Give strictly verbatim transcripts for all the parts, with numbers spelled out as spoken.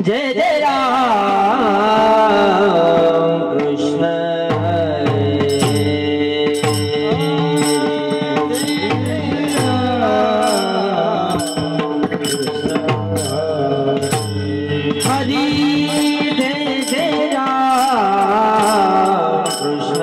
जय जय राम कृष्ण हरि जय जय Ram Krishna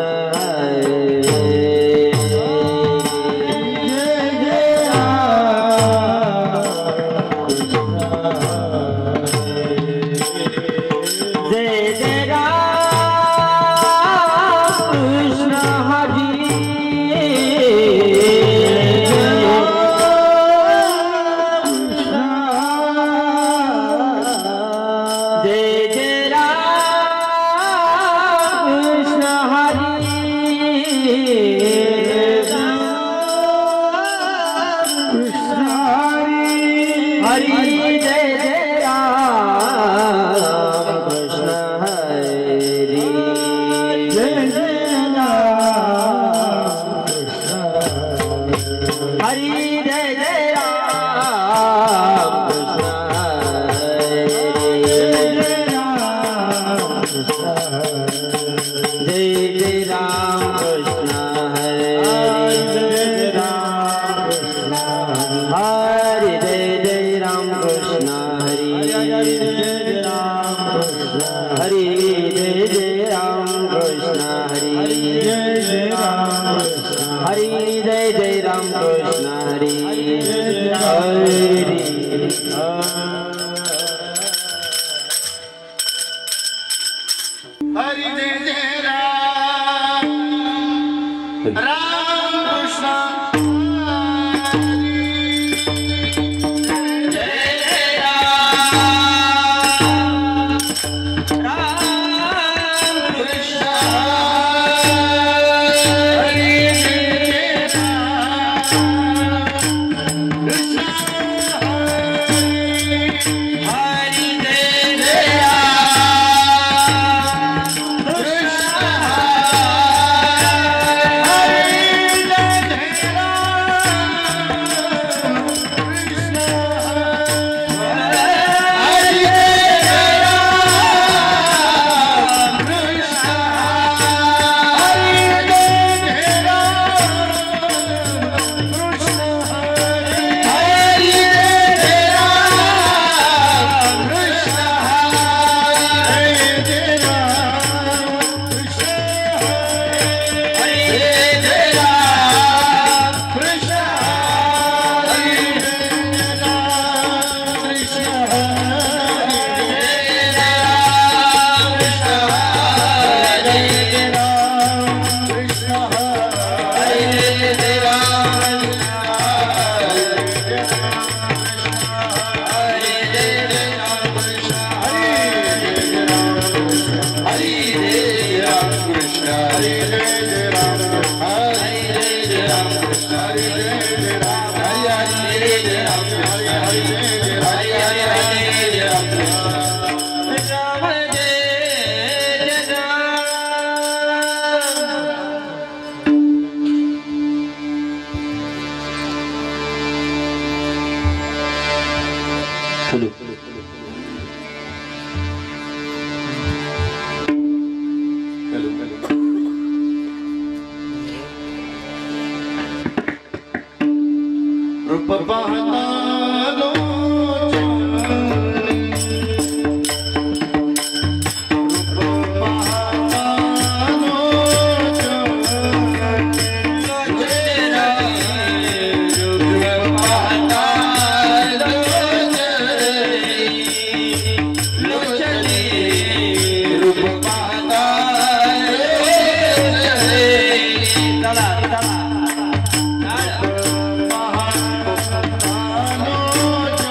Hello.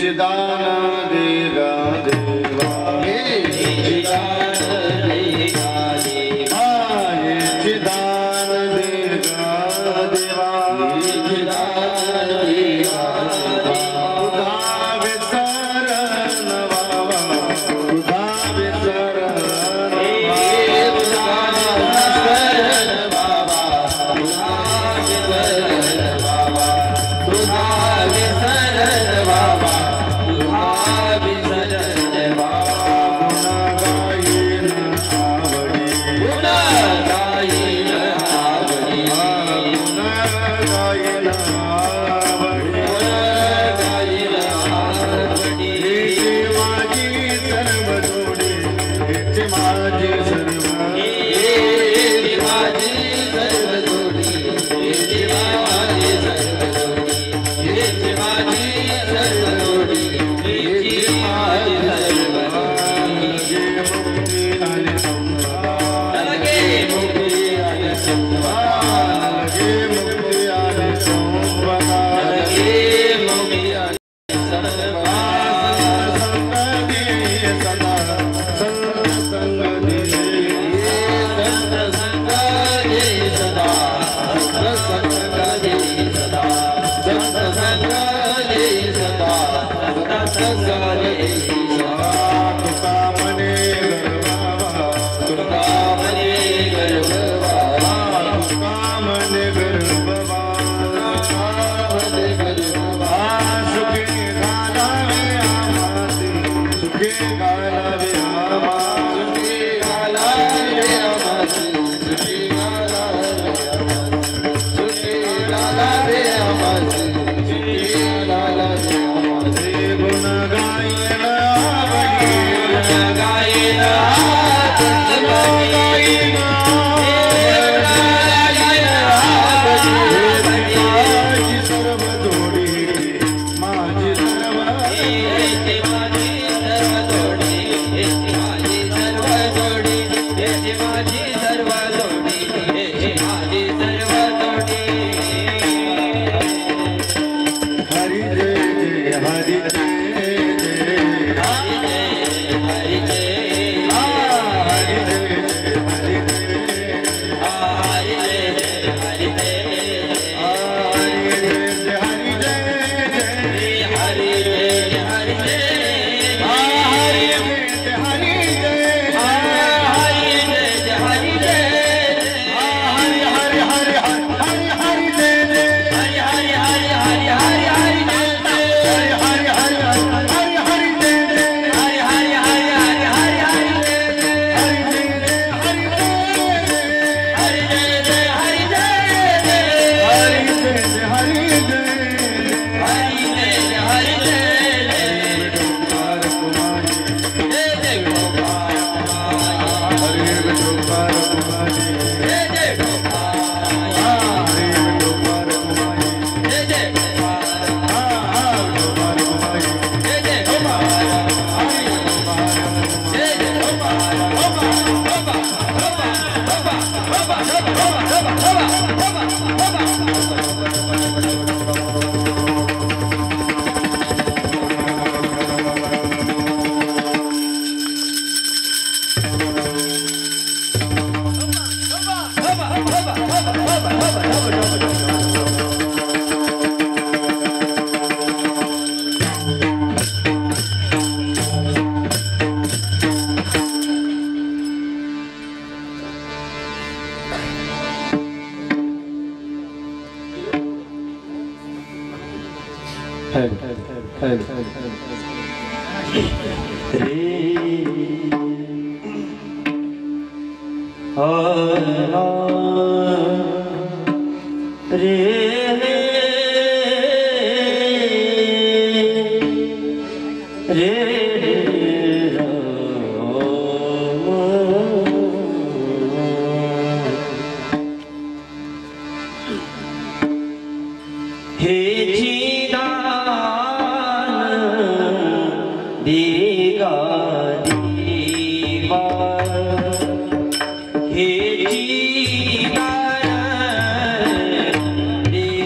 हे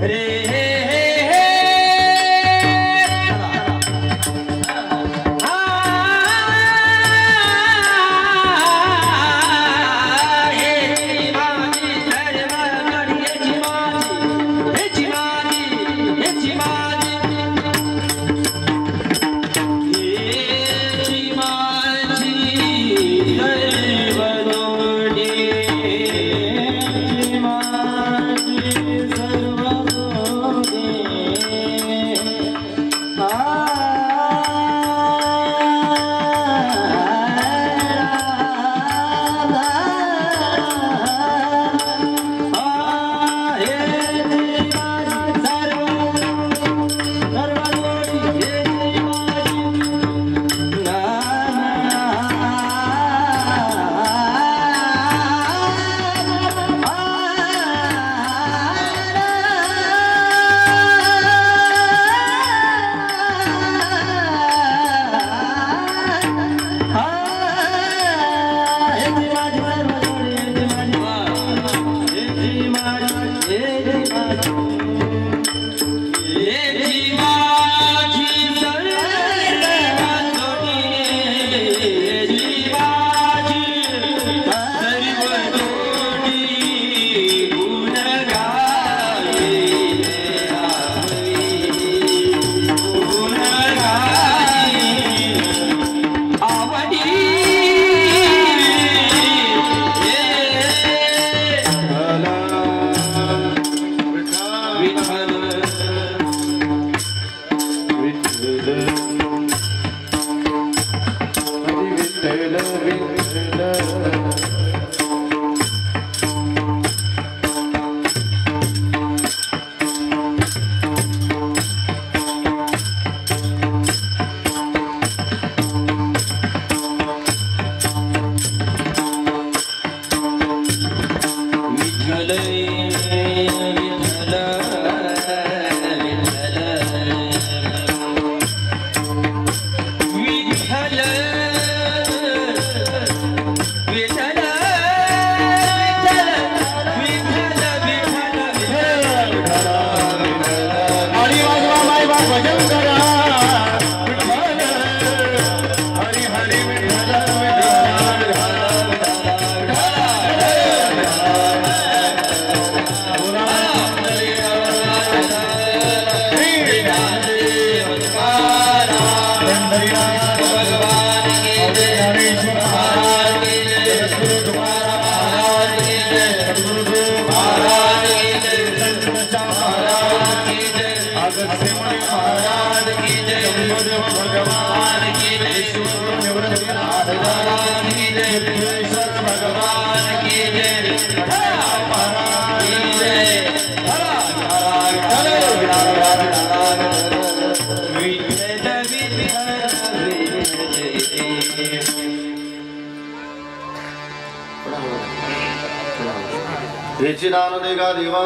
हेची दान देगा देवा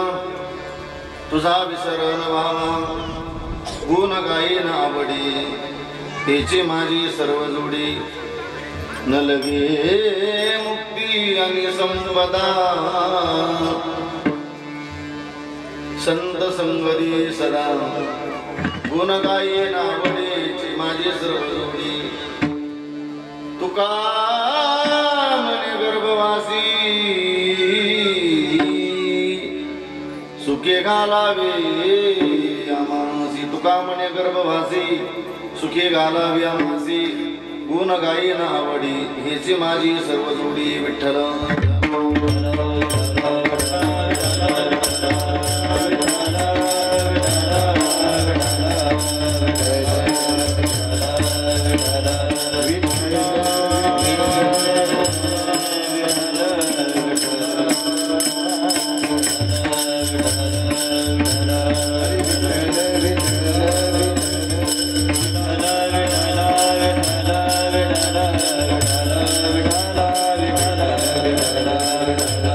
तुझा विसरण व्हावा गुण गायीन आवडी हेची माझी सर्व जोडी न लगे मुक्ती आणि संपदा संत संगरी सदा गुण गायीन आवडीची माझी सर्व जोडी तुका मने गर्भवासी सुखे घालावे आमासी तुका मने गर्भवासी सुखे घालावे आमासी गुण गायीन आवडी हेची माझी सर्व जोडी विठ्ठल La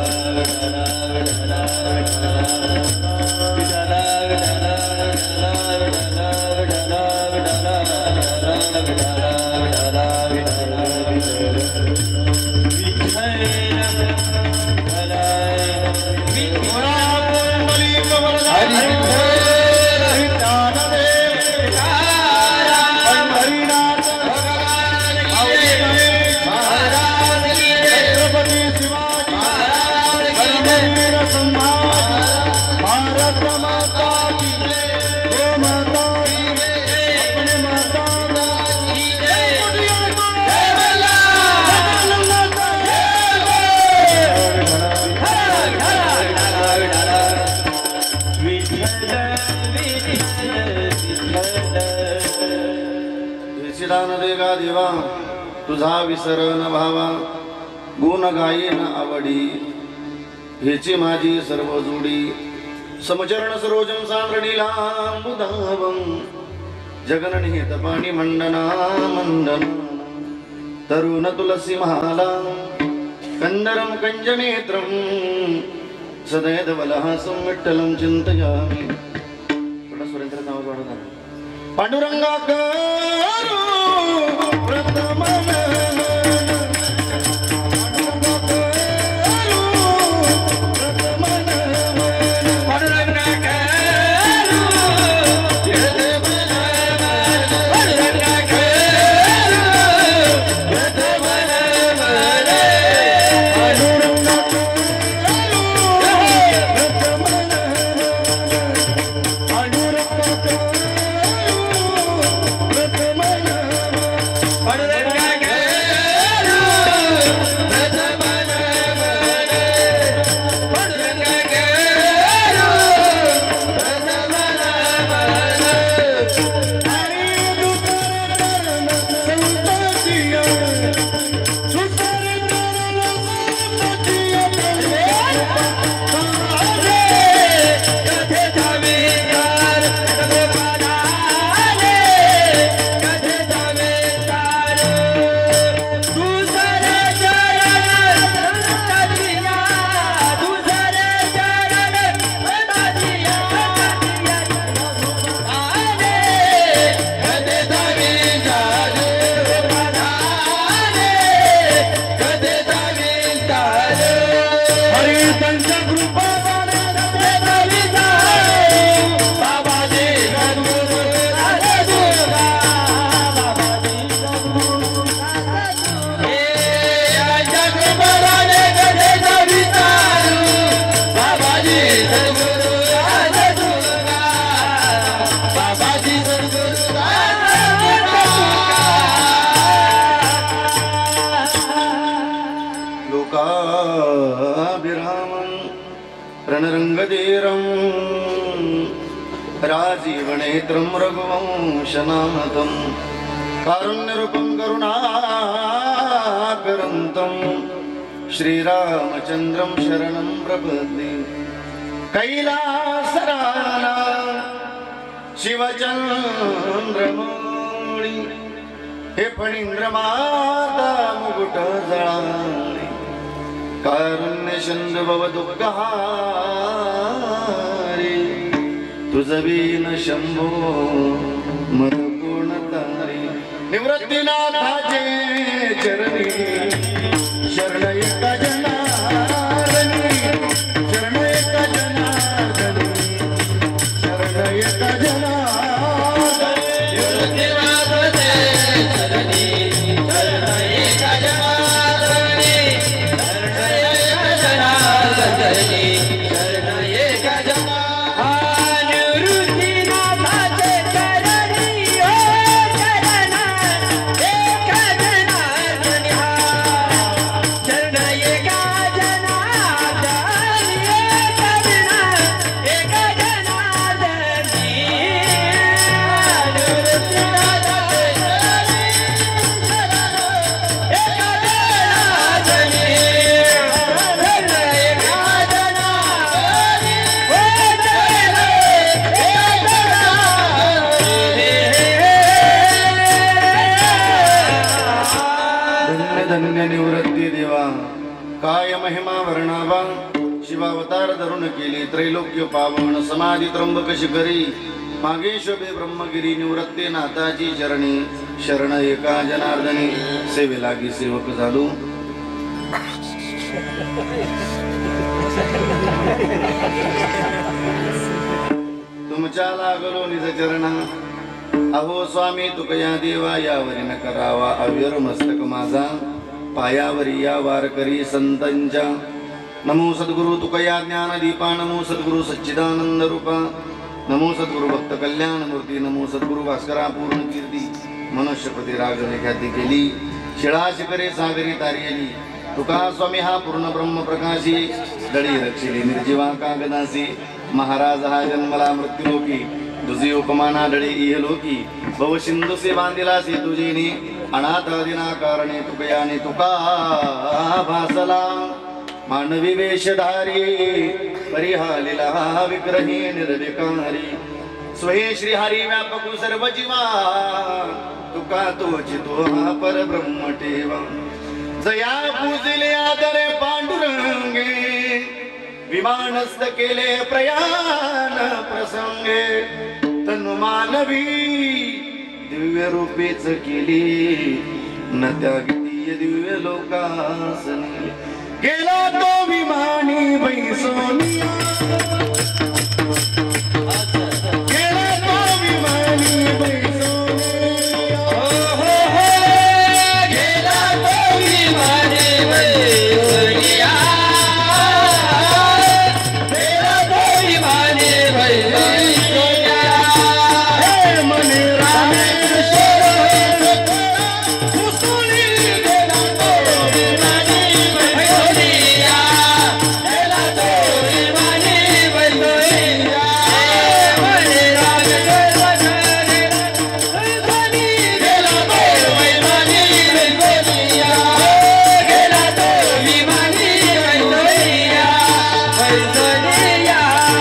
विचिदान देगा देवा तुझा विसर न भावा गुण गायेन आवडी हेची माझी सर्व जोडी समचरण सरोजम सांद्रणीलांबुधावं जगननिहित पाणी मंडना मंडन तरुण तुलसी माला कंदरम कंजनेत्रम सदैधवलहासं विठ्ठलं चिंतयामि थोडा सुरेंद्र नाव वाढवता पांडुरंगाकरू प्रथमन रणरंगधीरं राजीवनेत्रं रघुवंशनाथं कारुण्यरूपं करुणाकरन्तं श्रीरामचन्द्रं शरणं प्रपद्ये कैलासराना शिवचन्द्रमौळी हे फणींद्रमाता मुकुट जळाळी कारुण्य सिंधु भव दुःखहारी तुझवीन शंभो मन पूर्ण तारी निवृत्तीनाथाचे चरणी शरण एका जनार्दनी शरण एका जनार्दनी शरण एका जनार्दनी निवृत्तीनाथाचे चरणी शरण एका जनार्दनी निवृत्ती देवा काय महिमा वर्णावा शिवावतार धरून केली त्रैलोक्य पावन समाधी त्र्यंबक शिखरी मागे शोभे ब्रह्मगिरी निवृत्ती नाथाची चरणी शरण एका जनार्दनी सेवे लागी सेवक झालो तुमच्या लागलो निज चरणा अहो स्वामी तुकया देवा यावरी न करावा अव्यर मस्तक माझा पायावरी या वारकरी संतांच्या नमो सद्गुरु तुकया ज्ञान दीपा नमो सद्गुरु सच्चिदानंद रूपा नमो सद्गुरु भक्त कल्याण मूर्ती नमो सद्गुरु भास्करा पूर्ण कीर्ती मनुष्यपती रागने ख्याती केली शिळा शिखरे सागरी तारियली तुका स्वामी हा पूर्ण ब्रह्म प्रकाशी दळी रक्षिली निर्जीवा कागदासी महाराज हा जन्मला मृत्यूलोकी तुझी उपमा नाडळी इहलोकी भव सिंधुसे बांधिला से तुझीने अनाथ दिना कारणे तुकयाने तुका भासला मानवी वेशधारी परिहालिला विग्रही निर्विकारी स्वये श्री हरी व्यापक सर्व जीवा तुका तोची तो हा परब्रह्म ठेवा जया पूजिले आदरे पांडुरंगे विमानस्थ केले प्रयाण प्रसंगे तनु मानवी दिव्य रूपेच केली न त्यागतीय दिव्य लोकासनी गेला तो विमानी बैसोनिया गेला तो विमानी बैसोनिया हो हो हो गेला तो विमानी बैसोनिया गेला तो विमानी बैसोनिया हे मन रामेश्वर कुसुली गेला तो विमानी बैसोनिया गेला तो विमानी बैसोनिया मन रामेश्वर कुसुली गेला तो विमानी बैसोनिया गेला तो विमानी बैसोनिया बैसोनिया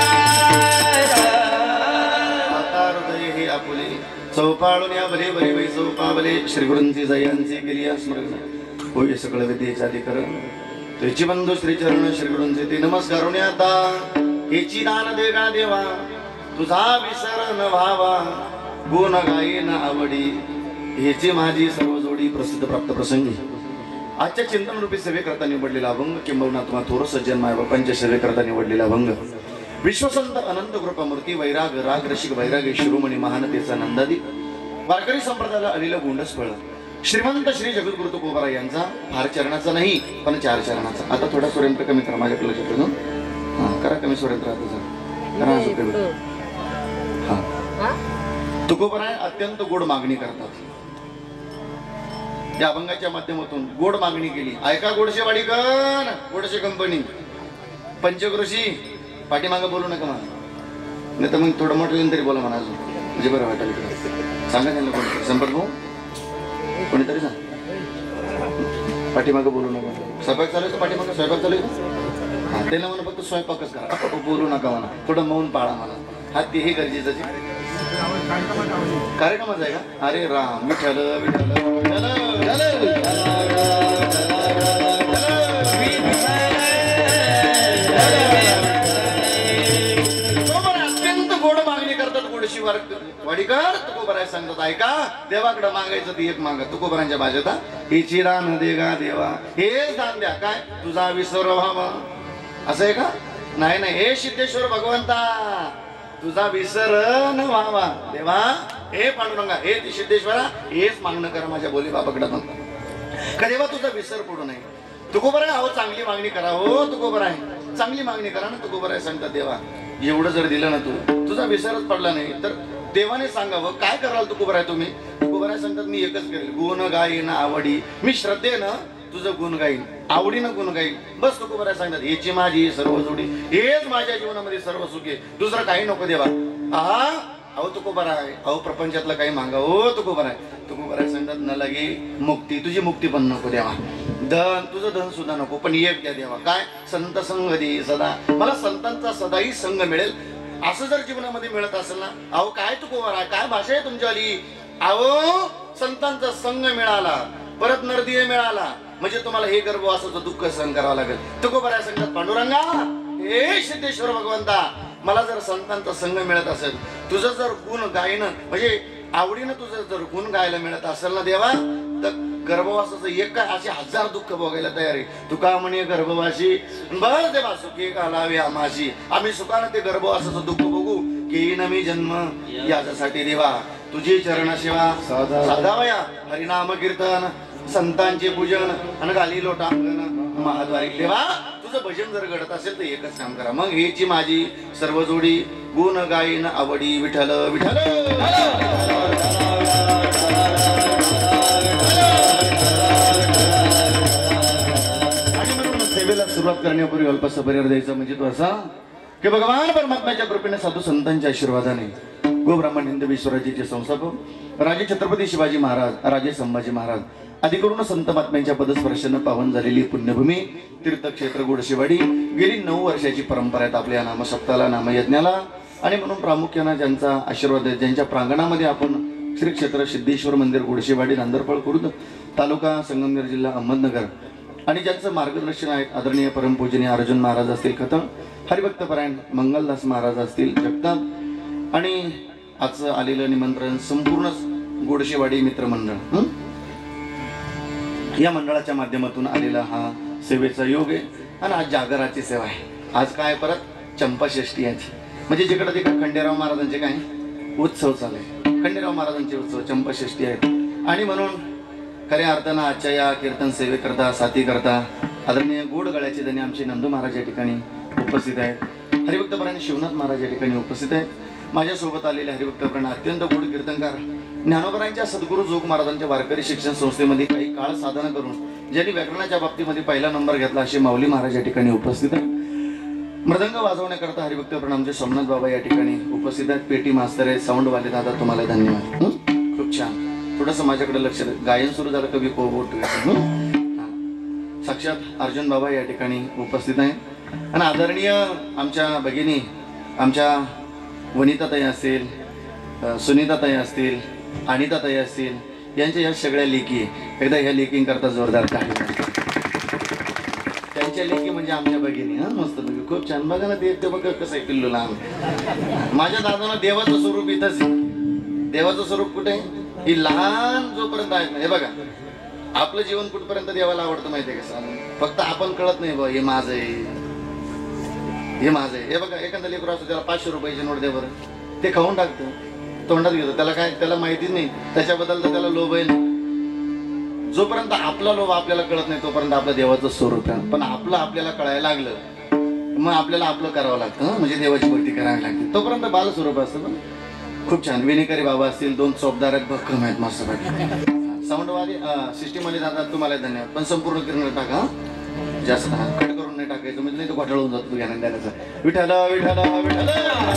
आता हृदय हे आपुले चौपाळून या भले भले वै चौपावले श्री गुरूंची जयांची केली स्मरण होय सकळ विद्येचे अधिकरण तुझी बंधू श्री चरण श्री गुरूंचे ते नमस्कारून आता हेची दान दे गा देवा तुझा विसर न व्हावा गुण गाई न आवडी हेची माझी सर्व जोडी प्रसिद्ध प्राप्त प्रसंगी आजच्या चिंतन रूपी सेवेकरता निवडलेला अभंग किंबहुना तुम्हा थोर सज्जन मायबापांच्या सेवेकरता निवडलेला अभंग विश्वसंत अनंत कृपामूर्ती वैराग राग रसिक वैरागी शिरोमणी महानतेचा नंदादीप वारकरी संप्रदायाला आलेलं गोंडस फळ श्रीमंत श्री जगद्गुरु तुकोबाराय यांचा फार चरणाचा नाही पण चार चरणाचा आता थोडा स्वरेंद्र कमी करा माझ्याकडे लक्ष ठेवून हा करा कमी स्वरेंद्र आता करा हा तुकोबाराय अत्यंत गोड मागणी करतात या अभंगाच्या माध्यमातून गोड मागणी केली ऐका गोडशे वाडीकर गोडशे कंपनी पंचकृषी पाठीमागं बोलू नका मला नाही तर मग थोडं मोठं येऊन तरी बोला म्हणा अजून म्हणजे बरं वाटेल सांगा त्यांना कोणी संपर्क भाऊ कोणीतरी सांग पाठीमागं बोलू नका स्वयंपाक चालू आहे का पाठीमागं स्वयंपाक चालू आहे हा त्याला म्हणा फक्त स्वयंपाकच करा बोलू नका म्हणा थोडं मौन पाळा म्हणा हा तेही गरजेचं कार्यक्रमच आहे का अरे राम विठ्ठल विठ्ठल वाडीकर तुकोबराय सांगतात ऐका देवाकडे मागायचं ती एक मागा तुकोबरांच्या भाषेत हिची दान दे गा देवा हेच दान द्या काय तुझा विसर व्हावा असं आहे का नाही नाही हे सिद्धेश्वर भगवंता तुझा विसर न व्हावा देवा हे पांडुरंगा हे सिद्धेश्वरा हेच मागणं करा माझ्या बोली बाबाकडे म्हणतात का देवा तुझा विसर पडू नये तुकोबराय अहो चांगली मागणी करा हो तुकोबराय चांगली मागणी करा ना तुकोबराय सांगतात देवा एवढं जर दिलं ना तू तुझा विसरच पडला नाही तर देवाने सांगावं काय कराल तुकोबराय तुम्ही तुकोबराय सांगतात मी एकच करेल गुण गाईन आवडी मी श्रद्धेनं तुझं गुण गाईन आवडीनं गुण गाईन बस तुकोबराय सांगतात याची माझी सर्व जोडी हेच माझ्या जीवनामध्ये सर्व सुख आहे दुसरं काही नको देवा हा अहो तुकोबराय अहो प्रपंचातलं काही मागा हो तुकोबराय तुकोबराय सांगतात न लगे मुक्ती तुझी मुक्ती पण नको देवा धन तुझं धन सुद्धा नको पण एक द्या देवा काय संत संग दे सदा मला संतांचा सदाही संग मिळेल असं जर जीवनामध्ये मिळत असेल ना अहो काय तुकोबराय काय भाषा आहे तुमच्यावाली अहो संतांचा संग मिळाला परत नरदिय मिळाला म्हणजे तुम्हाला हे गर्भवासाचं दुःख सहन करावं लागेल तुकोबराय सांगतात पांडुरंगा हे सिद्धेश्वर भगवंता मला जर संतांचा संग मिळत असेल तुझं जर गुण गायनं म्हणजे आवडीनं तुझं जर गुण गायला मिळत असेल ना देवा तर गर्भवासाचं एक काय असे हजार दुःख भोगायला तयार आहे तुका म्हणे गर्भवासी बस देवा सुखी घालावे आम्हाशी आम्ही सुखानं ते गर्भवासाचं दुःख बघू घेईन मी जन्म याच्यासाठी देवा तुझी चरणसेवा साधावया हरिनाम कीर्तन संतांचे पूजन आणि गाली लोटांगण महाद्वारी देवा तुझं भजन जर घडत असेल तर एकच काम करा मग हेची माझी सर्व जोडी गुण गायन आवडी विठ्ठल विठ्ठल आणि म्हणून सेवेला सुरुवात करण्यापूर्वी अल्पसा परिहार द्यायचा म्हणजे तो असा की भगवान परमात्म्याच्या कृपेने साधू संतांच्या आशीर्वादाने गोब्राह्मण हिंदवी स्वराज्याचे संस्थापक राजे छत्रपती शिवाजी महाराज, राजे संभाजी महाराज आदी करून संत महात्म्यांच्या पदस्पर्शानं पावन झालेली पुण्यभूमी तीर्थक्षेत्र गोडशेवाडी गेली नऊ वर्षाची परंपरा आहेत आपल्या नामसप्ताला, नामयज्ञाला. आणि म्हणून प्रामुख्यानं ज्यांचा आशीर्वाद आहे, ज्यांच्या प्रांगणामध्ये आपण श्री क्षेत्र सिद्धेश्वर मंदिर गोडशेवाडी, नांदरपळ, खुर्द तालुका संगमनेर, जिल्हा अहमदनगर आणि ज्यांचं मार्गदर्शन आहे आदरणीय परमपूजनीय अर्जुन महाराज असतील खतम, हरिभक्तपरायण मंगलदास महाराज असतील जगताप आणि आजचं आलेलं निमंत्रण संपूर्ण गोडशेवाडी मित्रमंडळ या मंडळाच्या माध्यमातून आलेला हा सेवेचा योग आहे. आणि आज जागराची सेवा आहे. आज काय परत चंपाषष्ठी याची, म्हणजे जिकडे तिकडे खंडेराव महाराजांचे काय उत्सव चालू आहे. खंडेराव महाराजांचे उत्सव चंपाषष्ठी आहेत. आणि म्हणून खऱ्या अर्थानं आजच्या या कीर्तन सेवेकरता, साथी करता आदरणीय गोड गळ्याचे धनी आमचे नंदू महाराज या ठिकाणी उपस्थित आहेत. हरिभक्तपरायण शिवनाथ महाराज या ठिकाणी उपस्थित आहेत. माझ्यासोबत आलेले हरिभक्तपरायण अत्यंत गोड कीर्तनकार ज्ञानोबरांच्या सद्गुरू जोग महाराजांच्या वारकरी शिक्षण संस्थेमध्ये काही काळ साधना करून ज्यांनी व्याकरणाच्या बाबतीमध्ये पहिला नंबर घेतला असे माऊली महाराज या ठिकाणी उपस्थित आहेत. मृदंग वाजवण्याकरता हरिभक्तपरायण आमचे सोमनाथ बाबा या ठिकाणी उपस्थित आहेत. पेटी मास्तर आहेत, साऊंडवाले दादा, तुम्हाला धन्यवाद. खूप छान. थोडंसं माझ्याकडे लक्ष द्या. गायन सुरू झालं कवी पोट साक्षात अर्जुन बाबा या ठिकाणी उपस्थित आहेत. आणि आदरणीय आमच्या भगिनी, आमच्या वनिताताई असतील, सुनीताताई असतील, अनिताताई असतील, यांच्या या सगळ्या लेकी एकदा ह्या लेकींग करता जोरदार टाळी. त्यांच्या लेकी म्हणजे आमच्या भगिनी. हा मस्त बघी, खूप छान. बघा ना ते ते बघ कसं आहे पिल्लू लहान. माझ्या दादानं देवाचं स्वरूप इथंच आहे. देवाचं स्वरूप कुठे आहे? ही लहान जोपर्यंत आहेत ना, हे बघा आपलं जीवन कुठपर्यंत देवाला आवडतं माहितीये का? फक्त आपण कळत नाही बा हे माझं आहे, हे माझं आहे. हे बघा एखादा लेकरू असतो त्याला पाचशे रुपयाची नोट दे बरं, ते खाऊन टाकतं, तोंडात घेतो. त्याला काय, त्याला माहितीच नाही त्याच्याबद्दल, तर त्याला लोभ आहे नाही. जोपर्यंत आपला लोभ आपल्याला कळत नाही तोपर्यंत आपलं देवाचं स्वरूप आहे. पण आपलं आपल्याला कळायला लागलं मग आपल्याला आपलं करावं लागतं, म्हणजे देवाची भक्ती करावी लागते. तोपर्यंत बाल स्वरूप असतं. पण खूप छान. विनेकरी बाबा असतील, दोन चौपदार आहेत, भक्कम आहेत, मस्त पाहिजे. साऊंडवाले सिस्टीमवाले दादा तुम्हाला धन्यवाद. पण संपूर्ण किरण टाका, जास्त कट करून नाही टाकायचं, म्हणजे नाही तो घोटाळा होऊन जातो ज्ञान द्यायचा. विठ्ठल विठ्ठल विठ्ठल.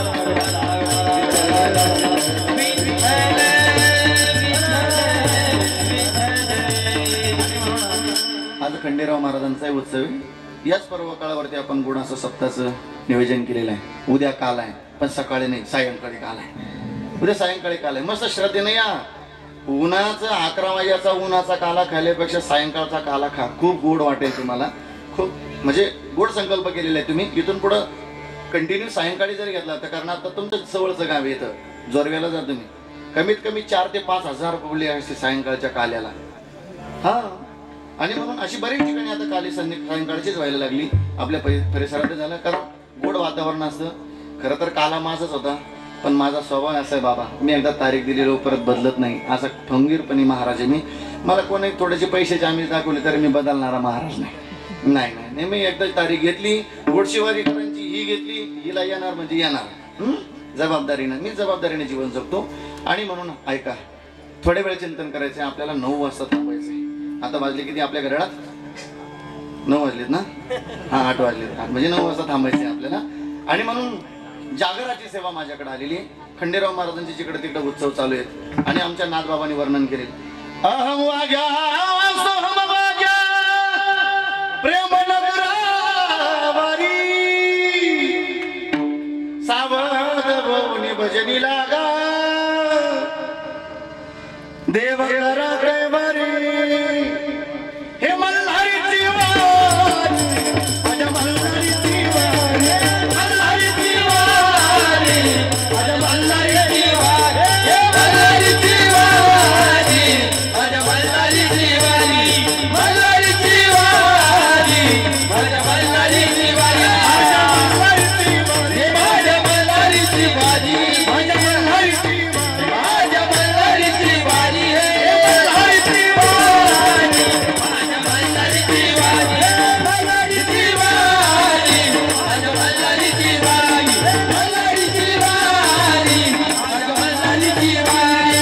आज खंडेराव महाराजांचा उत्सव आहे. याच पर्व काळावरती आपण गुणाचं सप्ताहाचं नियोजन केलेलं आहे. उद्या काल आहे, पण सकाळी नाही, सायंकाळी काल आहे. उद्या सायंकाळी काल आहे. मस्त श्रद्धेने या. उन्हाचा अकरा वाजेचा उन्हाचा काला खाल्ल्यापेक्षा सायंकाळचा काला खा, खूप गोड वाटेल तुम्हाला. खूप म्हणजे गोड संकल्प केलेला आहे तुम्ही. इथून पुढं कंटिन्यू सायंकाळी जर घेतला तर, कारण आता तुमचं जवळचं गाव येतं, जोरव्याला जा तुम्ही, कमीत कमी चार ते पाच हजार पब्ली असते सायंकाळच्या काल्याला. हा. आणि म्हणून अशी बरीच ठिकाणी आता काली सायंकाळचीच व्हायला लागली आपल्या परिसरात झालं, कारण गोड वातावरण असतं. खरं तर काला माझाच होता, पण माझा स्वभाव असा आहे बाबा, मी एकदा तारीख दिलेलो परत बदलत नाही, असा खंबीरपणे महाराज आहे मी. मला कोणी थोडेसे पैशाची आम्ही दाखवले तरी मी बदलणारा महाराज नाही. नाही नाही नाही मी एकदा तारीख घेतली, गोडशेवारीकरांची ही घेतली, हिला येणार म्हणजे येणार. जबाबदारीनं, मी जबाबदारीने जीवन जगतो. आणि म्हणून ऐका, थोडे वेळ चिंतन करायचं आहे आपल्याला. नऊ वाजता थांबायचं आहे. आता वाजले किती आपल्या घरात? नऊ वाजलेत ना? हा आठ वाजलेत, म्हणजे नऊ वाजता थांबायचं आहे आपल्याला. आणि म्हणून जागराची सेवा माझ्याकडे आलेली. खंडेराव महाराजांचे जिकडे तिकडे उत्सव चालू आहेत. आणि आमच्या नाथबाबांनी वर्णन केले, अहम वाग्या सोहम वाग्या प्रेम नगरावारी सावध भवनी भजनी लागा देव करा कैवारी. हे मल्हारीची वारी, माझ्या मल्हारीची वारी, मल्हारीची वारी, माझ्या मल्हारीची वारी, हे मल्हारीची वारी, माझ्या मल्हारीची वारी, मल्हारीची वारी, माझ्या मल्हारीची वारी, माझ्या मल्हारीची वारी, माझ्या मल्हारीची वारी, माझ्या मल्हारीची माझ्या मल्हारीची वारी, हे मल्हारीची वारी, माझ्या मल्हारीची वारी, मल्हारीची वारी, माझ्या मल्हारीची वारी, मल्हारीची वारी, माझ्या मल्हारीची वारी.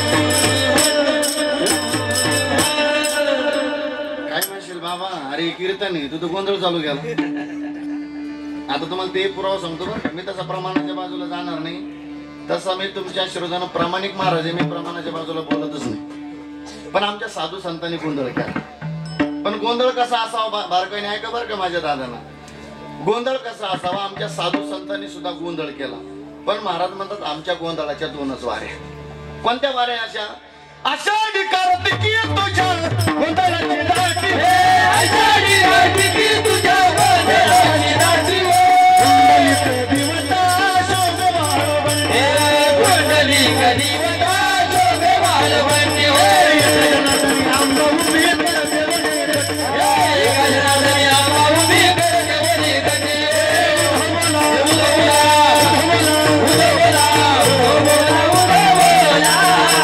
काय म्हणशील बाबा? अरे कीर्तन आहे, तू तर गोंधळ चालू केला. आता तुम्हाला ते पुरावा सांगतो बरं, मी तसा प्रमाणाच्या बाजूला जाणार नाही. तसं मी तुमच्या श्रोतांना प्रामाणिक महाराज आहे, मी प्रमाणाच्या बाजूला बोलतच नाही. पण आमच्या साधू संतांनी गोंधळ केला. पण गोंधळ कसा असावा बारकाईने ऐका बरं का माझ्या दादांना. गोंधळ कसा असावा, आमच्या साधू संतांनी सुद्धा गोंधळ केला. पण महाराज म्हणतात आमच्या गोंधळाच्या दोनच वाऱ्या. कोणत्या वाऱ्या अशा? आषाढी कार्तिकी तुझ्या गोंधळाची दाटी, आषाढी कार्तिकी तुझ्या गोंधळाची दाटी, कुंडलिक दिवटा शोभे वाळवंटे, कुंडलिक दिवटा शोभे वाळवंटे, होय गजनाथनी आंबा उभी करते वने गटे, होय गजनाथनी आंबा उभी करते वने गटे, उदो बोला उदो बोला उदो बोला उदो बोला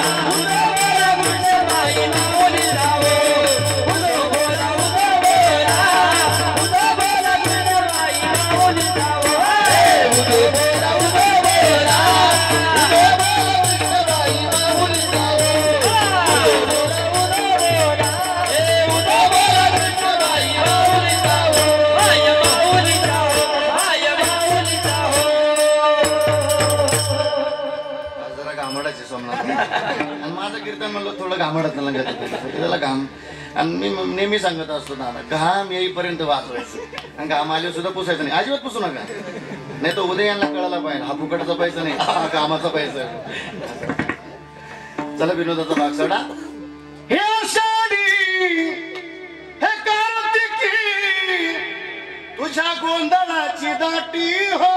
आणि माझं कीर्तन म्हणलं थोडं घामडत त्याला घाम. आणि मी नेहमी सांगत असतो दादा, घाम येईपर्यंत वाचवायचं आणि घाम आले सुद्धा पुसायचं नाही, अजिबात पुसू नका. नाही तर उद्या यांना कळायला पाहिजे हा फुकटाचा पैसा नाही, हा कामाचा पैसा आहे. चला विनोदाचा भाग सोडा. हे आषाढी हे कार्तिकी तुझ्या गोंधळाची दाटी, हो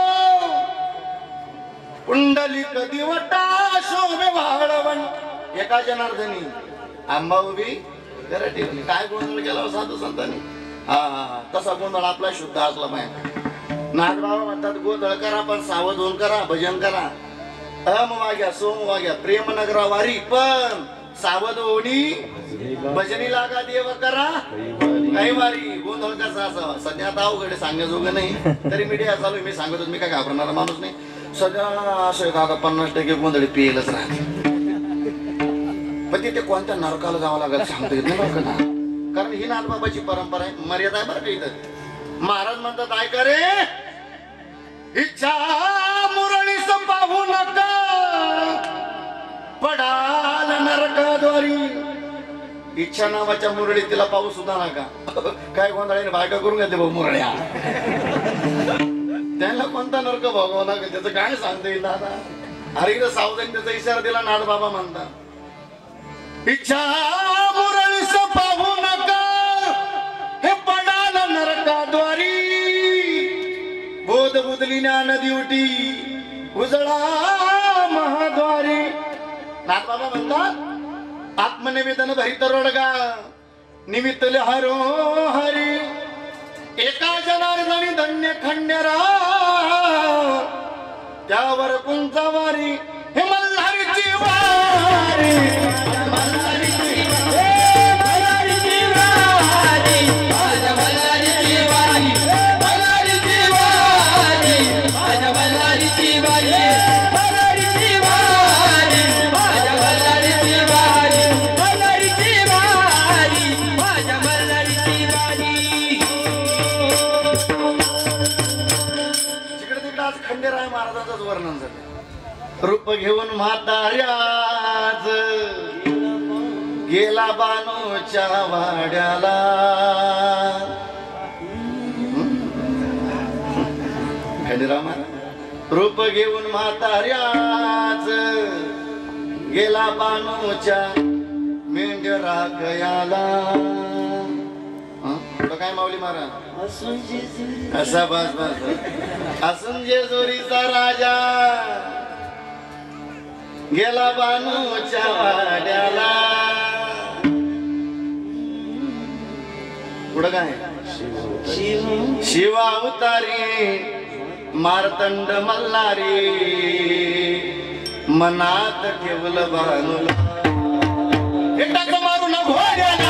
कुंडलिक दिवटा शोभे वाळवण, एका जनार्दनी आंबा उभी कराटी. काय गोंधळ केला साधू संतांनी. हा हा तसा गोंधळ आपला शुद्ध असला पाहिजे. नागबाबा म्हणतात गोंधळ करा पण सावध होऊन करा, भजन करा. अम वाग्या सोम वाग्या प्रेम नगरा वारी, पण सावध होणी भजनी लागा देव करा काही वारी. गोंधळ कसा असावा सध्या आता अवघड सांगण्याजोगं नाही, तरी मीडिया चालू मी सांगतो, मी काय घाबरणारा माणूस नाही. सध्या असं आता पन्नास टक्के गोंधळी पियलच राहते. पण तिथे कोणत्या नरकाला जावं लागेल सांगता येत नाही बरं ना, कारण ही नाथबाबाची परंपरा आहे, मर्यादा आहे बरं का इथं. महाराज म्हणतात ऐका रे, इच्छा मुरळीस पाहू नका पडाल नरकाद्वारी. इच्छा नावाच्या मुरळी तिला पाहू सुद्धा नका. काय गोंधळाने बायका करून घेते भाऊ मुरळ्या, त्यांना कोणता नरक भोगावं लागेल त्याचं काय सांगता येईल दादा. अरे इथं सावधान त्याचा इशारा दिला नाथ बाबा म्हणता, इच्छा मुरळीस पाहू नका हे पडाल नरकाद्वारी. बोध बुदली ज्ञान दिवटी उजळा महाद्वारी. नाथ बाबा म्हणतात आत्मनिवेदन भरित रोडगा निमित्तले हरो हरी. एका जनार्दनी धन्य खंड्यरा त्यावर कुंचा वारी, हे मल्हारीची वारी, मल्हारीची मल्हारीची वारी, माझ्या मल्हारीची वारी, मल्हारीची वारी, माझ्या मल्हारीची वारी, मल्हारीची वारी, माझ्या मल्हारीची वारी, मल्हारीची वारी, माझ्या मल्हारीची वारी. खंडेराय महाराजांचंच वर्णन झालं. रूप घेऊन म्हाताऱ्याच गेला बानूच्या वाड्याला. खंडेराय महाराज रूप घेऊन म्हाताऱ्याच गेला बानूच्या मेंढरा कयाला. काय माऊली महाराज असा बस बस असून जेजुरीचा राजा गेला बानूच्या वाड्याला. पुढं काय शिवा उतारी मारतंड मल्हारी मनात ठेवलं बानूला. एकटा मारून घोड्याला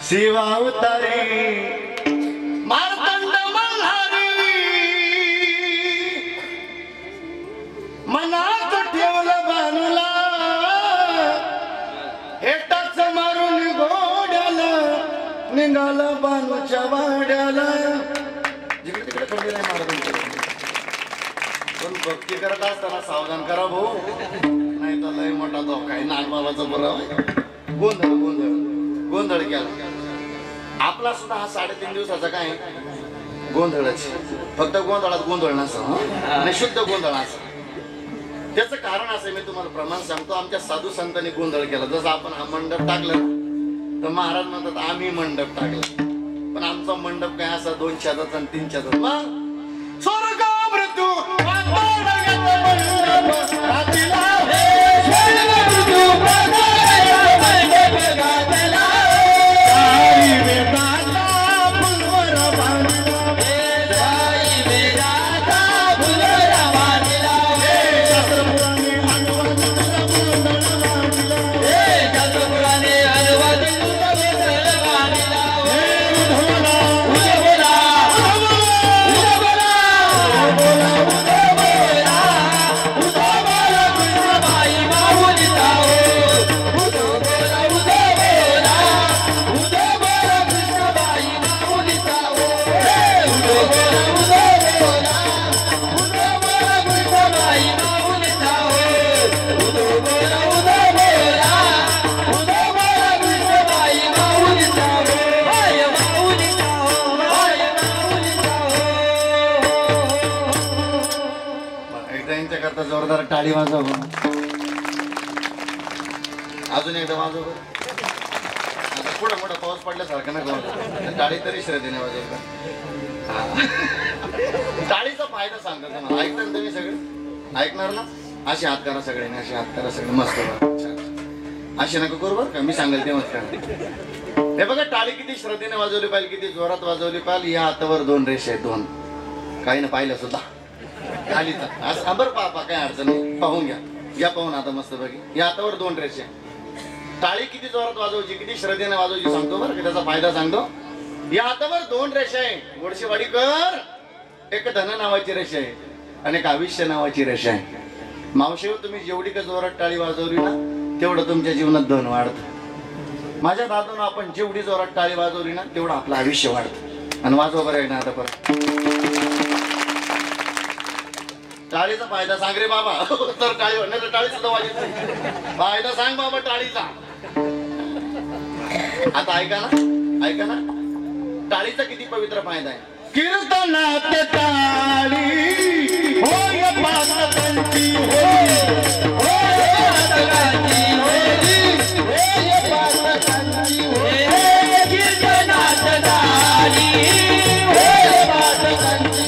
शिवावतारी मार्तंड मल्हारी मनात ठेवलं बाणूला हेटाच मारून घोड्याला निघाला बाणूच्या वाड्याला. जिकडे तिकडे थोडी नाही मारत पण भक्ती करत असताना सावधान करा भाऊ, नाही तर लय मोठा धोका आहे. नागबाबाचं बरं गोंधळ गोंधळ गोंधळ केला आपला सुद्धा हा साडेतीन दिवसाचा काय गोंधळच. फक्त गोंधळात गोंधळ नसं आणि शुद्ध गोंधळ असं. त्याचं कारण असं मी तुम्हाला प्रमाण सांगतो. आमच्या साधू संतांनी गोंधळ केला. जसं आपण हा मंडप टाकला तर महाराज म्हणतात आम्ही मंडप टाकला, पण आमचा मंडप काय असा दोन छाताचा आणि तीन छाताचा. मग स्वर्ग मृत्यू जोरदार टाळी वाजव. अजून एकदा वाजव. आता पुढे मोठा पाऊस पडल्यासारखं नाही टाळी तरी श्रद्धेने वाजव का. टाळीचा फायदा सांगतो तुम्हाला. ऐकता तुम्ही सगळे ऐकणार ना. अशी हात करा सगळ्यांनी, अशी हात करा सगळे मस्त. अशी नका करू बरं का, मी सांगेल तेव्हाच करा. हे बघा टाळी किती श्रद्धेने वाजवली पाहिजे, किती जोरात वाजवली पाहिजे. या हातावर दोन रेषे आहेत, दोन काही ना पाहिलं सुद्धा खालीचा असं बरं पापा काय अडचण नाही. पाहून घ्या घ्या पाहून आता मस्त बघी. या हातावर दोन रेषे. टाळी किती जोरात वाजवायची, किती श्रद्धेने वाजवायची सांगतो बरं की त्याचा फायदा सांगतो. या हातावर दोन रेषा आहे. गोडशेवाडीकर एक धन नावाची रेषा आहे आणि एक आयुष्य नावाची रेषा आहे. मावशीवर तुम्ही जेवढी का जोरात टाळी वाजवली ना तेवढं तुमच्या जीवनात धन वाढतं. माझ्या दादानं आपण जेवढी जोरात टाळी वाजवली ना तेवढं आपलं आयुष्य वाढतं. आणि वाजवा बरं आहे ना आता परत. टाळीचा फायदा सांग रे बाबा. तर टाळी म्हणणार टाळी सुद्धा वाजत नाही. फायदा सांग बाबा टाळीचा. आता ऐका ना ऐका ना टाळीचा किती पवित्र फायदा आहे. कीर्तनात टाळी होय पासकांची होय होय पासकांची होय पासकांची होय कीर्तनात टाळी होय पासकांची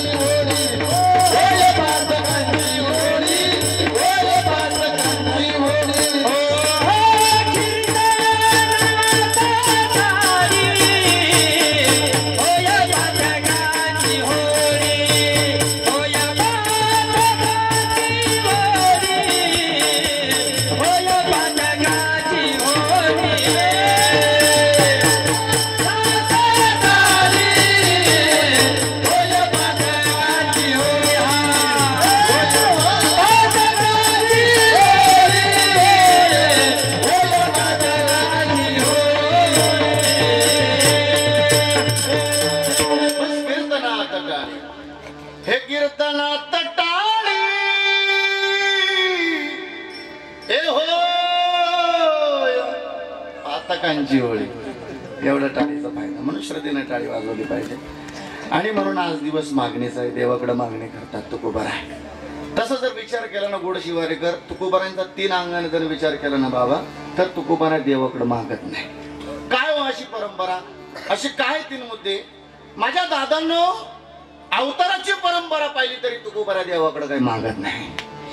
होळी एवढा टाळीचा फायदा. म्हणून श्रद्धेने टाळी वाजवली पाहिजे. आणि म्हणून आज दिवस मागणीचा आहे. देवाकडे मागणी करतात तुकोबार आहे. तसं जर विचार केला ना गोड शिवारेकर तुकोबारांचा तीन अंगाने जर विचार केला ना बाबा तर तुकोबारा देवाकडे मागत नाही. काय हो अशी परंपरा, असे काय तीन मुद्दे. माझ्या दादांनो अवताराची परंपरा पाहिली तरी तुकोबारा देवाकडे काही मागत नाही.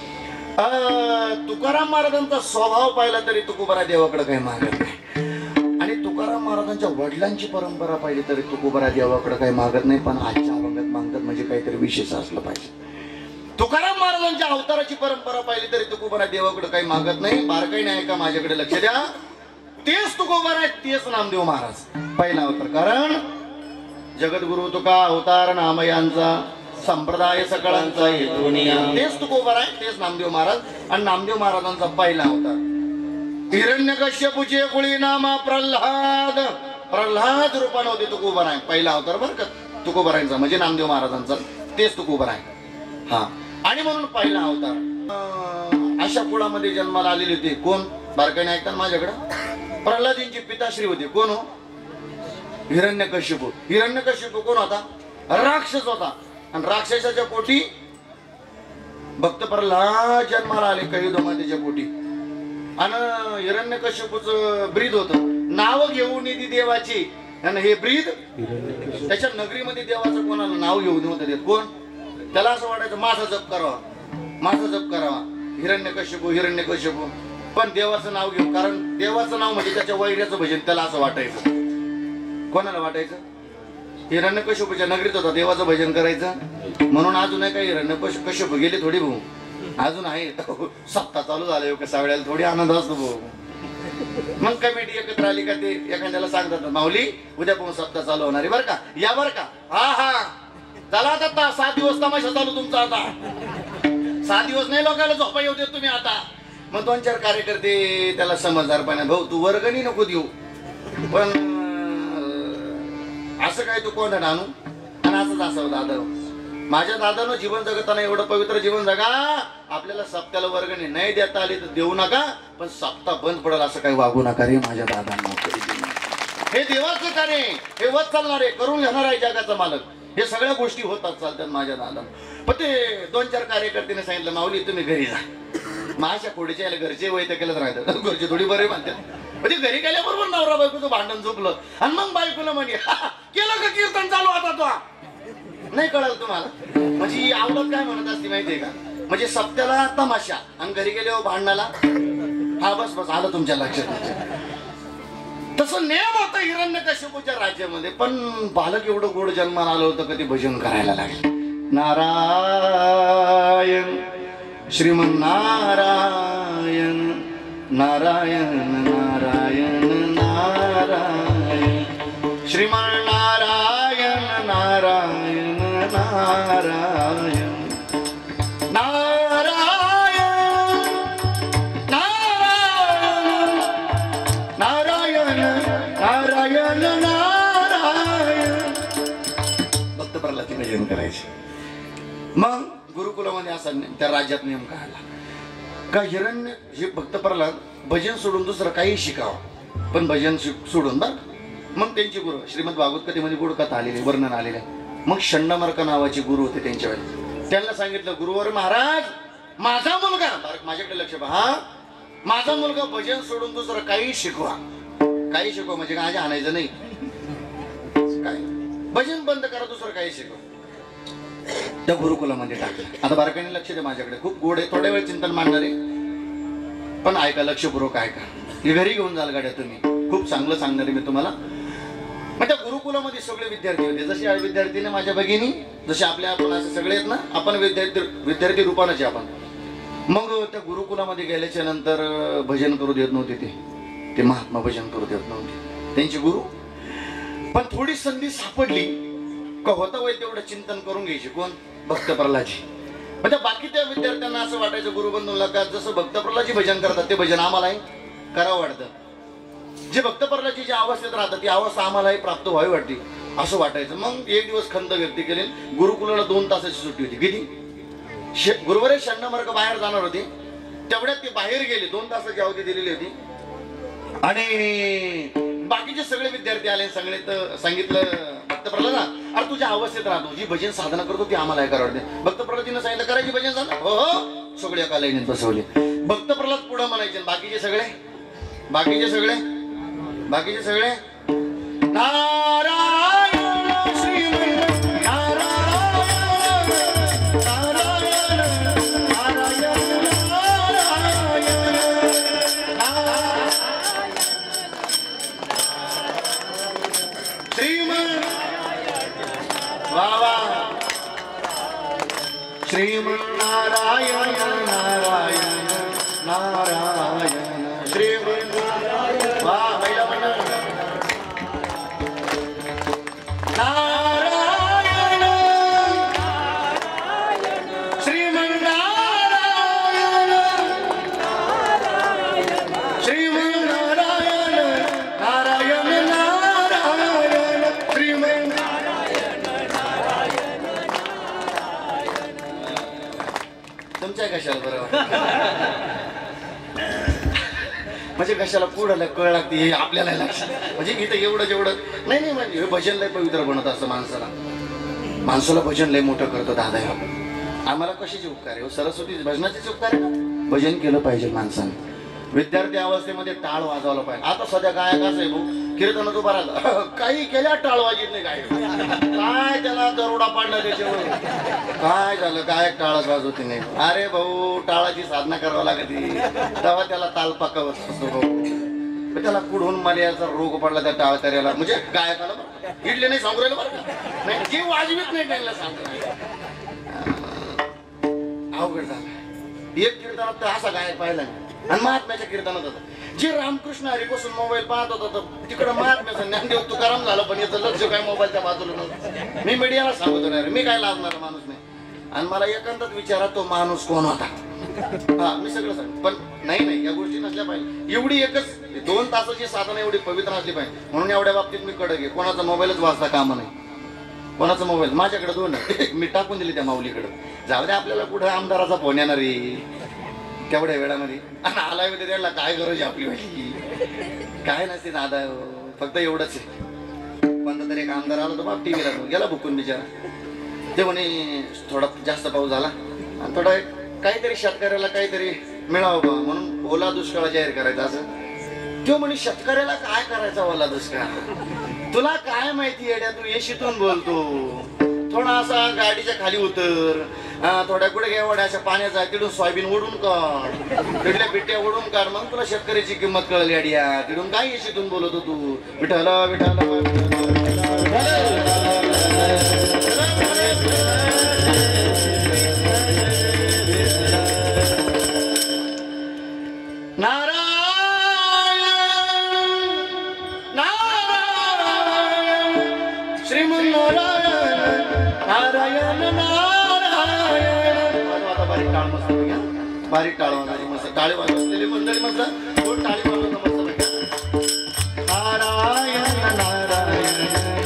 तुकाराम महाराजांचा स्वभाव पाहिला तरी तुकोबारा देवाकडे काही मागत नाही. आणि तुकाराम महाराजांच्या वडिलांची परंपरा पाहिली तरी तुकोबारा देवाकडे काही मागत नाही. पण आजच्या अभंगात मागतात म्हणजे काहीतरी विशेष असलं पाहिजे. तुकाराम महाराजांच्या अवताराची परंपरा पाहिली तरी तुकोबारा देवाकडे काही मागत नाही. बारकाईने ऐका माझ्याकडे लक्ष द्या. तेच तुकोबर आहे, तेच नामदेव महाराज पहिला अवतार. कारण जगद्गुरु तुका अवतार नामयांचा संप्रदाय सकळांचा हेतुनिया. तेच तुकोबर आहे, तेच नामदेव महाराज. आणि नामदेव महाराजांचा पहिला अवतार हिरण्यकश्यपूचे कुळी नामा प्रल्हाद. प्रल्हाद रूपाने होते तुकोबर आहे, पहिला अवतार बरं का तुकोबरायांचा, म्हणजे नामदेव महाराजांचा तेच तुकोबर आहे. हा, आणि म्हणून पहिला अवतार अशा कुळामध्ये जन्माला आलेले होते. कोण? बारकाईने ऐकतात माझ्याकडं. प्रल्हादींची पिताश्री होते. कोण हो? हिरण्यकश्यपू. हिरण्यकश्यपू कोण होता? राक्षस होता. आणि राक्षसाच्या पोटी भक्त प्रल्हाद जन्माला आले काही मातेच्या पोटी. आणि हिरण्यकश्यपूच ब्रीद होत. नाव घेऊन येते देवाची. आणि हे ब्रीद त्याच्या नगरीमध्ये देवाचं कोणाला नाव घेऊन होत देत. कोण? त्याला असं वाटायचं माझा जप करावा, माझा जप करावा. हिरण्यकश्यपू हिरण्यकश्यपू पण देवाचं नाव घेऊ. कारण देवाचं नाव म्हणजे त्याच्या वैर्याचं भजन. त्याला असं वाटायचं. कोणाला वाटायचं? हिरण्यकश्यपूच्या नगरीत होता, देवाचं भजन करायचं. म्हणून अजून काही हिरण्यकश्यपू गेले थोडी भाऊ, अजून आहे. सप्ताह चालू झाले कसा वेळेला थोडी आनंद असतो भाऊ. मग कमिटी एकत्र आली का ते एखाद्याला सांगतात माऊली उद्यापासून सप्ताह चालू होणार आहे बरं का, या बरं का. हा हा चला आता सात दिवस तमाशा चालू तुमचा. आता सात दिवस नाही लोकांना झोपा येऊ देत तुम्ही आता. मग दोन चार कार्यकर्ते त्याला समजदारपणे भाऊ तू वर्गणी नको देऊ, पण असं काय तू कोण आणू. आणि असंच असावं दादा. माझ्या दादानं जीवन जगताना एवढं पवित्र जीवन जगा. आपल्याला सप्त्याला वर्गणी नाही देता आली तर देऊ नका, पण सप्ताह बंद पडेल असं काही वागू नका रे माझ्या दादांना. हे देवाचं कार्य, हे वत चालणार आहे, करून घेणार आहे जगाचा मालक. हे सगळ्या गोष्टी होतात चालतात माझ्या दादा. पण ते दोन चार कार्यकर्त्याने सांगितलं माऊली तुम्ही घरी जा. माझ्या कोडीच्या याला घरचे वय तर केलंच राहतात, घरचे थोडी बरे म्हणतात. म्हणजे घरी गेल्याबरोबर नवरा बायकोचं भांडण झोपलं. आणि मग बायकोला म्हणे केलं का कीर्तन चालू आता तो. नाही कळलं तुम्हाला. म्हणजे आवडत काय म्हणत असते माहितीये का, म्हणजे सप्त्याला तमाशा आणि घरी गेल्यावर भांडणाला. हा बस बस आलं तुमच्या लक्षात. तसं नेम होतं हिरण्यकश्यपूच्या राज्यामध्ये. पण बालक एवढं गोड जन्माला आलं होतं कधी भजन करायला लागले. नारायण श्रीमन नारायण नारायण नारायण नारायण श्रीमन नारायण नारायण नारायण नारायण नारायण नारायण. भक्त प्रल्हाद भजन करायचे. मग गुरुकुलामध्ये असा त्या राज्यात नियम काढला का हिरण्य हे भक्त प्रल्हाद भजन सोडून दुसरं काही शिकावं, पण भजन सोडून बरं. मग त्यांचे गुरु श्रीमद भागवत कथेमध्ये गुरु कथा आलेली, वर्णन आलेले. मग षण्डमार्क नावाचे गुरु होते त्यांच्या वेळेस. त्यांना सांगितलं गुरुवर महाराज माझा मुलगा, माझ्याकडे लक्ष पहा, माझा मुलगा भजन सोडून दुसरं काही शिकवा. काही शिकवा म्हणजे काय आणायचं नाही, काय भजन बंद करा, दुसरं काही शिकवा. त्या गुरुकुलामध्ये टाकलं. आता बारकाईने लक्ष दे माझ्याकडे, खूप गोड आहे, थोड्या वेळ चिंतन मांडणार आहे, पण ऐका लक्षपूर्वक ऐका. हे घरी घेऊन जाल गाड्या तुम्ही, खूप चांगलं सांगणार आहे मी तुम्हाला. मग त्या गुरुकुलामध्ये सगळे विद्यार्थी होते. जसे विद्यार्थीने माझ्या भगिनी, जसे आपल्या आपण असे सगळे आहेत ना, आपण विद्यार्थी विद्यार्थी रूपाने आपण. मग त्या गुरुकुलामध्ये गेल्याच्या नंतर भजन करू देत नव्हते ते ते महात्मा भजन करू देत नव्हते त्यांचे गुरु. पण थोडी संधी सापडली का होता होईल तेवढं चिंतन करून घ्यायचे. कोण? भक्त प्रल्हादजी. म्हणजे बाकी त्या विद्यार्थ्यांना असं वाटायचं गुरुबंधूला का जसं भक्त प्रल्हादजी भजन करतात ते भजन आम्हालाही करावं वाटतं. जे भक्त प्रल्हादजी ज्या अवस्थेत राहतात ती अवस्था आम्हालाही प्राप्त व्हावी वाटते असं वाटायचं. मग एक दिवस खंत व्यक्त केली. गुरुकुलाला दोन तासाची सुट्टी होती. किती? गुरुवारी षण्डमार्क बाहेर जाणार होते, तेवढ्यात ते बाहेर गेले. दोन तासाची अवधी दिलेली होती. आणि बाकीचे सगळे विद्यार्थी आले. सगळे तर सांगितलं भक्त प्रल्हाद अरे तुझ्या अवस्थेत राहतो, जी भजन साधना करतो ती आम्हाला काय करावं. भक्त प्रल्हादजीनं सांगितलं करायची भजन साधना. हो हो सगळे एका लाईनीत बसवले. भक्त प्रल्हाद पुढे म्हणायचे, बाकीचे सगळे बाकीचे सगळे बाकीचे सगळे नारायण श्री श्रीमन्नारायण नारायण नारायण श्रीमन्नारायण. चमचा कशाला बरं म्हणजे कशाला पुढं कळ लागते हे आपल्याला लक्ष म्हणजे इथं एवढं जेवढं नाही नाही म्हणजे हे भजन लय पवित्र बनत असतं माणसाला माणसाला भजन लय मोठं करतो दादा आम्हाला कशाचे उपकार आहे सरस्वती भजनाचेच उपकार आहे ना भजन केलं पाहिजे माणसाने विद्यार्थी अवस्थेमध्ये टाळ वाजवलं पाहिजे आता सध्या गायक असं आहे भाऊ कीर्तनात उभा राहिला काही केल्या टाळ वाजित नाही काय काय त्याला दरोडा पाडला त्याच्यावर काय झालं गायक टाळच वाजवते नाही अरे भाऊ टाळाची साधना करावं लागते तेव्हा त्याला ताल पकावत असतो भाऊ त्याला पुढून मर्याचा रोग पडला त्या टाळ करायला म्हणजे गायकाला इडले नाही सांगू राहिलं बरं नाही जे वाजवीत नाही त्यांना सांगतो अवघड झालं एक कीर्तनात असा गायक पाहिला आणि महात्म्याच्या कीर्तनात होता जे रामकृष्ण हरिपासून मोबाईल पाहत होता तिकडं महात्म्याचं ज्ञानदेव तुकाराम झालं पण याचं लक्ष काय मोबाईलच्या बाजूला नव्हतं मी मीडियाला सांगतो नाही मी काय लावणार माणूस नाही आणि मला एकांतात विचारा तो माणूस कोण होता हा मी सगळं सांग पण नाही नाही या गोष्टी नसल्या पाहिजे एवढी एकच दोन तासाची साधना एवढी पवित्र नसली पाहिजे म्हणून एवढ्या बाबतीत मी कडक आहे कोणाचा मोबाईलच वाचता कामा नाही कोणाचा मोबाईल माझ्याकडे दोन मी टाकून दिली त्या माऊलीकडे जाऊ दे आपल्याला कुठे आमदाराचा फोन येणार आहे तेवढ्या वेळामध्ये आणि आलाय होते त्याला काय गरज आहे आपली वाटली काय नसते दादा फक्त एवढंच आहे कोणता तरी एक आमदार आला तो बाप टी व्हीला गेला भुकून बिचारा ते म्हणे थोडा जास्त पाऊस झाला आणि थोडा काहीतरी शेतकऱ्याला काहीतरी मिळावं बा म्हणून ओला दुष्काळ जाहीर करायचा असं तो म्हणे शेतकऱ्याला काय करायचा ओला दुष्काळ तुला काय माहिती येड्या तू येशीतून बोलतो थोडा असा गाडीच्या खाली उतर थोड्या कुठे एवढ्या अशा पाण्याचा तिथून सोयाबीन ओढून काढ तिथल्या बिट्ट्या ओढून काढ मग तुला शेतकऱ्याची किंमत कळली अडिया तिथून काय येशीतून बोलतो तू विठाला विठाला बारीक टाळ वाजवली मस्त टाळे वाजवलेली मंडळी मस्त कोण टाळी वाजवलं मस्त नारायण नारायण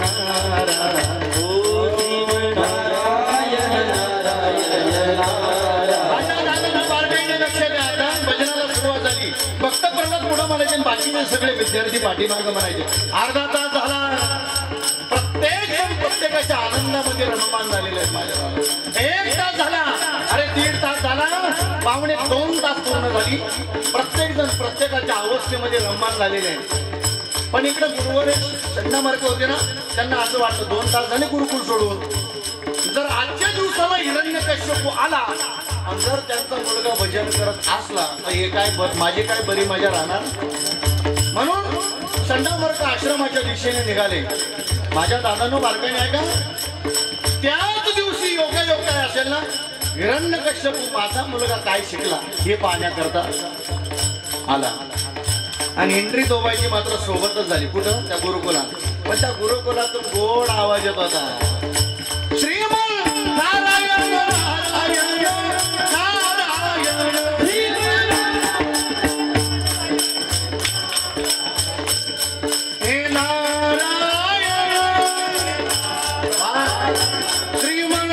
भजनाला सुरुवात झाली फक्त प्रसाद पुढं म्हणायचे बाकीचे सगळे विद्यार्थी पाठीमार्ग म्हणायचे अर्धा तास झाला प्रत्येक जण प्रत्येकाच्या आनंदामध्ये रममान झालेले आहेत माझ्या एक तास झाला अरे दीड तास झाला पावणे दोन तास पूर्ण झाली प्रत्येक जण प्रत्येकाच्या अवस्थेमध्ये रममान झालेले आहे पण इकडे गुरुवर चंडामार्ग होते ना त्यांना असं वाटतं दोन तास झाले गुरुकुल सोडून जर आजच्या दिवसाला हिरण्यकश्यप आला आणि जर त्यांचा मुलगा भजन करत असला तर हे काय माझी काय बरी मजा राहणार म्हणून चंडामार्ग आश्रमाच्या दिशेने निघाले माझ्या दादानो बारकाईने आहे का त्याच दिवशी योगायोग काय असेल ना हिरण्यकश्यप माझा मुलगा काय शिकला हे पाहण्याकरता आला आणि एंट्री तोबायची मात्र सोबतच झाली कुठं त्या गुरुकुलात पण त्या गुरुकुलातून गोड आवाज येत होता श्रीमन नारायण नारायण नारायण हे नारायण श्रीमन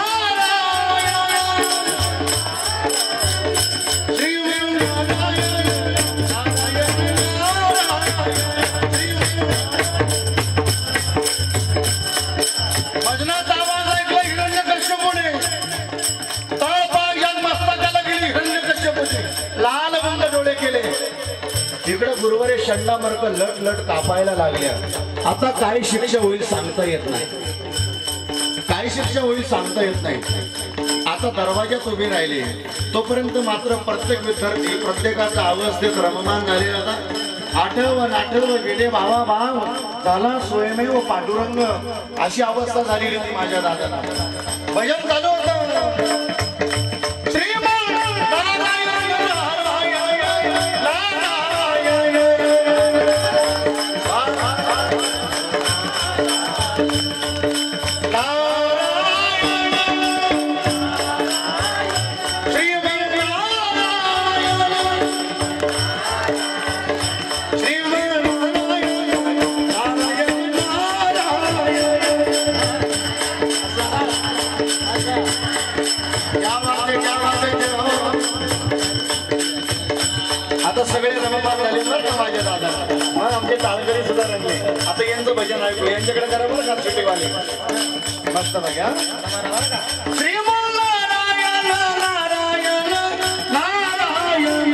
इकडे गुरुवारी षण्डामार्ग लट लट कापायला लागल्या आता काय शिक्षा होईल सांगता येत नाही काय शिक्षा होईल सांगता येत नाही आता दरवाजात उभी राहिली तोपर्यंत मात्र प्रत्येक विद्यार्थी प्रत्येकाच्या अवस्थेत रममान झाले आता आठव नाठव गेले भावा भाव झाला स्वयमेव पांडुरंग अशी अवस्था झालेली होती माझ्या दादाला भजन चालू होतं आता सगळे रममान झाले बरं का माझ्या दादा. मग आमचे तालगडी सुद्धा रंगले. आता यांचं भजन ऐकू, यांच्याकडे करा बरं का सुट्टीवाले. मस्त बघा. श्रीमन नारायण नारायण नारायण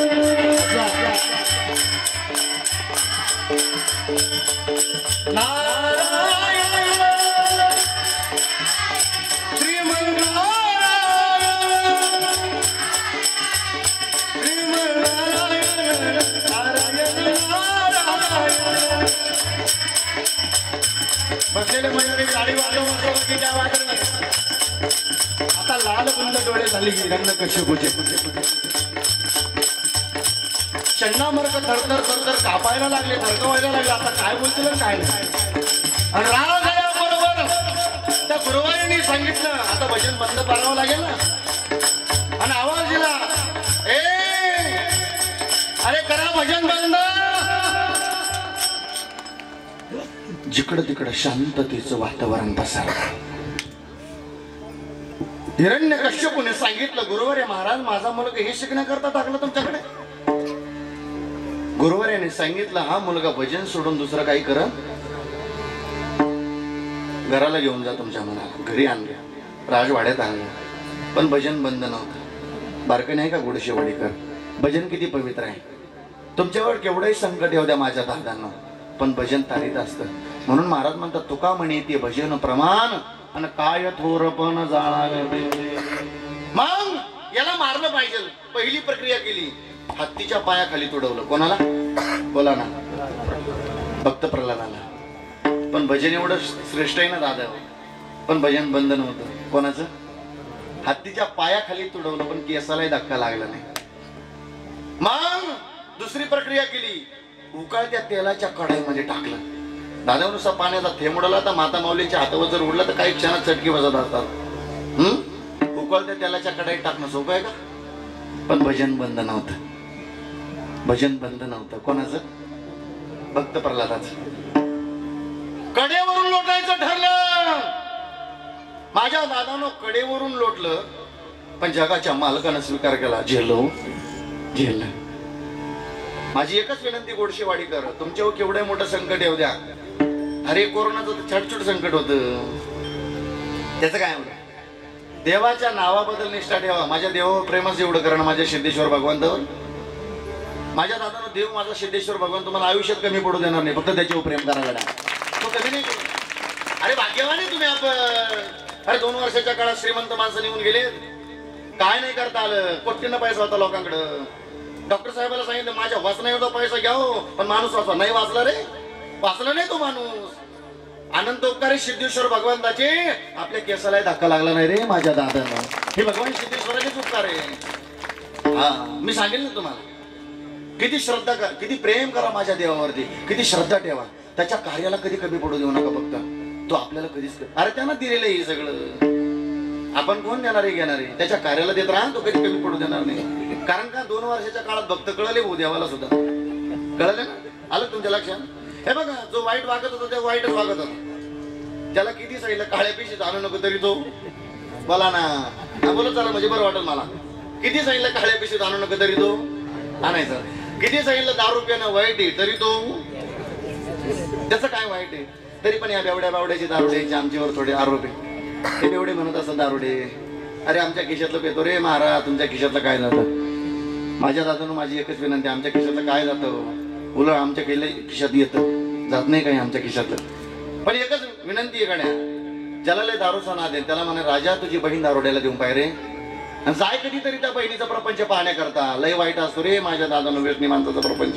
बसलेले मंडळी गाडी वाजव की त्या वाजत नाही. आता लाल बंद डोळे झाले की रंग कसे कुठे शण्णा मर्क थरथर थरथर कापायला लागले, थरकवायला लागले. आता काय बोलतील काय नाही. आणि राणा झाल्याबरोबर त्या गुरुवारीने सांगितलं आता भजन बंद करावं लागेल ना. आणि आवाज दिला, ए अरे करा भजन बंद. जिकडं तिकडं शांततेचं वातावरण पसरलं. हिरण्यकश्यपूने सांगितलं, गुरुवारे महाराज माझा मुलगा हे शिकण्याकरता टाकलं तुमच्याकडे. गुरुवार्याने सांगितलं हा मुलगा भजन सोडून दुसरं काही कर, घराला घेऊन जा तुमच्या मनाला. घरी आणल्या, राजवाड्यात आणलं, पण भजन बंद नव्हतं. बारकं नाही का गोडशेवाडीकर, भजन किती पवित्र आहे. तुमच्यावर केवढंही संकट येऊ द्या माझ्या दादांना, पण भजन तारीत असतं. म्हणून महाराज म्हणतात तुका म्हणे ते भजन प्रमाण आणि काय थोरपण जाळावे. मग याला मारलं पाहिजे. पहिली प्रक्रिया केली, हत्तीच्या पायाखाली तुडवलं. कोणाला? बोला ना. भक्त प्रल्हादाला. पण भजन एवढं श्रेष्ठ आहे ना दादा, पण भजन बंद नव्हतं. कोणाचं? हत्तीच्या पायाखाली तुडवलं, पण केसालाही धक्का लागला नाही. मग दुसरी प्रक्रिया केली, उकळत्या तेलाच्या कढाईमध्ये टाकलं. दादानुसार पाण्याचा थेंब उडला तर माता माऊलीच्या हातावर जर उडला तर काही क्षणात चटकी बसत असतात. हम्म उकळत्या तेलाच्या कढाईत टाकणं सोपं आहे का? पण भजन बंद नव्हतं. भजन बंद नव्हतं. कोणाचं? भक्त प्रल्हादाचं. कडेवरून लोटायचं ठरलं. माझ्या दादानं कडेवरून लोटलं, पण जगाच्या मालकानं स्वीकार केला. झेलो झेल. माझी एकच विनंती गोडशेवाडीकर, तुमच्यावर केवढं मोठं संकट येऊ द्या. अरे कोरोनाचं तर छटछुट संकट होतं, त्याचं काय होतं. देवाच्या नावाबद्दल निष्ठा ठेवा. माझ्या देवावर प्रेमच एवढं करणं माझ्या सिद्धेश्वर भगवंतावर. माझ्या दादानं देव माझा सिद्धेश्वर भगवान तुम्हाला आयुष्यात कमी पडू देणार नाही. फक्त त्याच्यावर प्रेम करायला तो कमी नाही. अरे भाग्यवान आहे तुम्ही. आपण अरे दोन वर्षाच्या काळात श्रीमंत माणसं निघून गेले, काय नाही करता आलं. कोट्टीनं पैसा होता लोकांकडं. डॉक्टर साहेबाला सांगितलं माझ्या वाचना एवढा पैसा घ्याव, पण माणूस वाचवा. नाही वाचला रे, वाचला नाही तो माणूस. अनंतोपकारी सिद्धेश्वर भगवंताचे आपल्या केसाला धक्का लागला नाही रे माझ्या दादांना. हे भगवान सिद्धेश्वराचेच उपकार आहे. हा मी सांगेल ना तुम्हाला. किती श्रद्धा करा, किती प्रेम करा माझ्या देवावरती, किती श्रद्धा ठेवा. त्याच्या कार्याला कधी कमी पडू देऊ नका. फक्त तो आपल्याला कधीच, अरे त्यानं दिलेलं हे सगळं, आपण कोण देणार आहे घेणार आहे. त्याच्या कार्याला देत राहा, तो कधी कमी पडू देणार नाही. कारण का दोन वर्षाच्या काळात भक्त कळले भाऊ देवाला सुद्धा. कळले ना? आलं तुमच्या लक्षात? हे बघा, जो वाईट वागत होता ते वाईटच वागत होता. त्याला किती सांगितलं काळ्या पिशीत आणू नको तरी तो बोला ना. बोलत चला म्हणजे बरं वाटेल मला. किती सांगितलं काळ्या पिशीत आणू नको तरी तो आणायचा. किती सांगितलं दारू पिणं वाईट आहे तरी तो, त्याचं काय वाईट आहे. तरी पण या बेवड्या बावड्याची दारुड्याची आमच्यावर थोडे आरोप आहे. ते बेवडे म्हणत असं दारुडे, अरे आमच्या खिशातलं पेतो रे महाराज, तुमच्या खिशातलं काय जातं. माझ्या दादानं माझी एकच विनंती, आमच्या खिशातलं काय जातं उलट आमच्या खिशात येतं, जात नाही काही आमच्या खिशातलं. पण एकच विनंती आहे गड्या, ज्याला लय दारूचा नाद आहे त्याला म्हणा राजा तुझी बहीण दारुड्याला देऊन पाय रे. आणि जाय कधीतरी त्या बहिणीचा प्रपंच पाहण्याकरता. लय वाईट असतो रे माझ्या दादानं व्यसनी माणसाचा प्रपंच,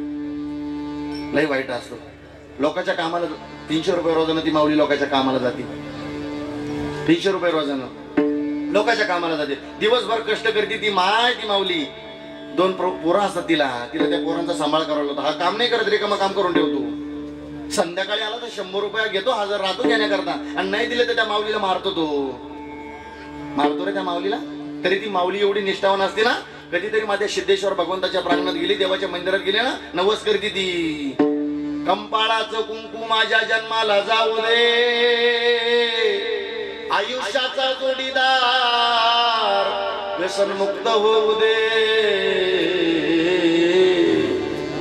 लय वाईट असतो. लोकांच्या कामाला तीनशे रुपये रोजानं ती माऊली लोकांच्या कामाला जाते. तीनशे रुपये रोजानं लोकांच्या कामाला जाते. दिवसभर कष्ट करते ती माय ती माऊली. दोन पोरं असतात तिला, तिला त्या पोरांचा सांभाळ करावा लागतो. हा काम नाही करत रे का, मग काम करून ठेवतो. संध्याकाळी आला तर शंभर रुपये घेतो, हजर राहतो घेण्याकरता. आणि नाही दिले तर त्या माऊलीला मारतो. तो मारतो रे त्या माऊलीला. तरी ती माऊली एवढी निष्ठावान असते ना, कधीतरी माझ्या सिद्धेश्वर भगवंताच्या प्रांगणात गेली, देवाच्या मंदिरात गेली ना, नवस करते ती. कंपाळाचं कुंकू माझ्या जन्माला जाऊ दे, आयुष्याचा जोडीदार व्यसनमुक्त होऊ दे.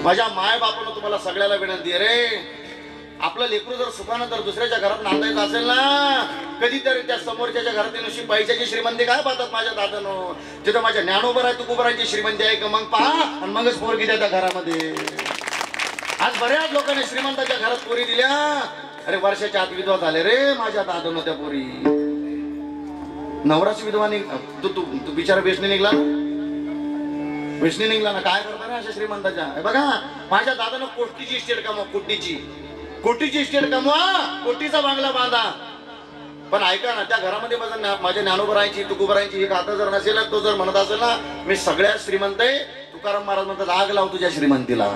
माझ्या माय बापानं तुम्हाला सगळ्याला विनंती आहे रे, आपलं लेकरू जर सुखानं जर दुसऱ्याच्या घरात नांदायचं असेल ना, कधीतरी त्या समोरच्या घरात नुसती पैशाची श्रीमंती काय पाहतात माझ्या दादानो, तिथं माझ्या ज्ञानोबर आहे तुकोबराची श्रीमंती आहे का मग पहा, आणि मगच पोरगी द्या त्या घरामध्ये. आज बऱ्याच लोकांनी श्रीमंताच्या घरात पोरी दिल्या, अरे वर्षाच्या आत विधवा झाले रे माझ्या दादानो त्या पोरी. नवराच विधवा निघ तू तू तू बिचारा बेसणी निघला ना, बेसणी निघला ना, काय करता रे अशा श्रीमंताच्या. बघा माझ्या दादानं कोटीची इस्टेट कमवा, कोटीची कोटीची इस्टेट कमवा, कोटीचा बांगला बांधा, पण ऐका ना त्या घरामध्ये माझा माझ्या ज्ञानोबरायची तुकोबरायची एक आता जर नसेल, तो जर म्हणत असेल ना मी सगळ्यात श्रीमंत आहे, तुकाराम महाराज म्हणतात आग लाव तुझ्या श्रीमंतीला.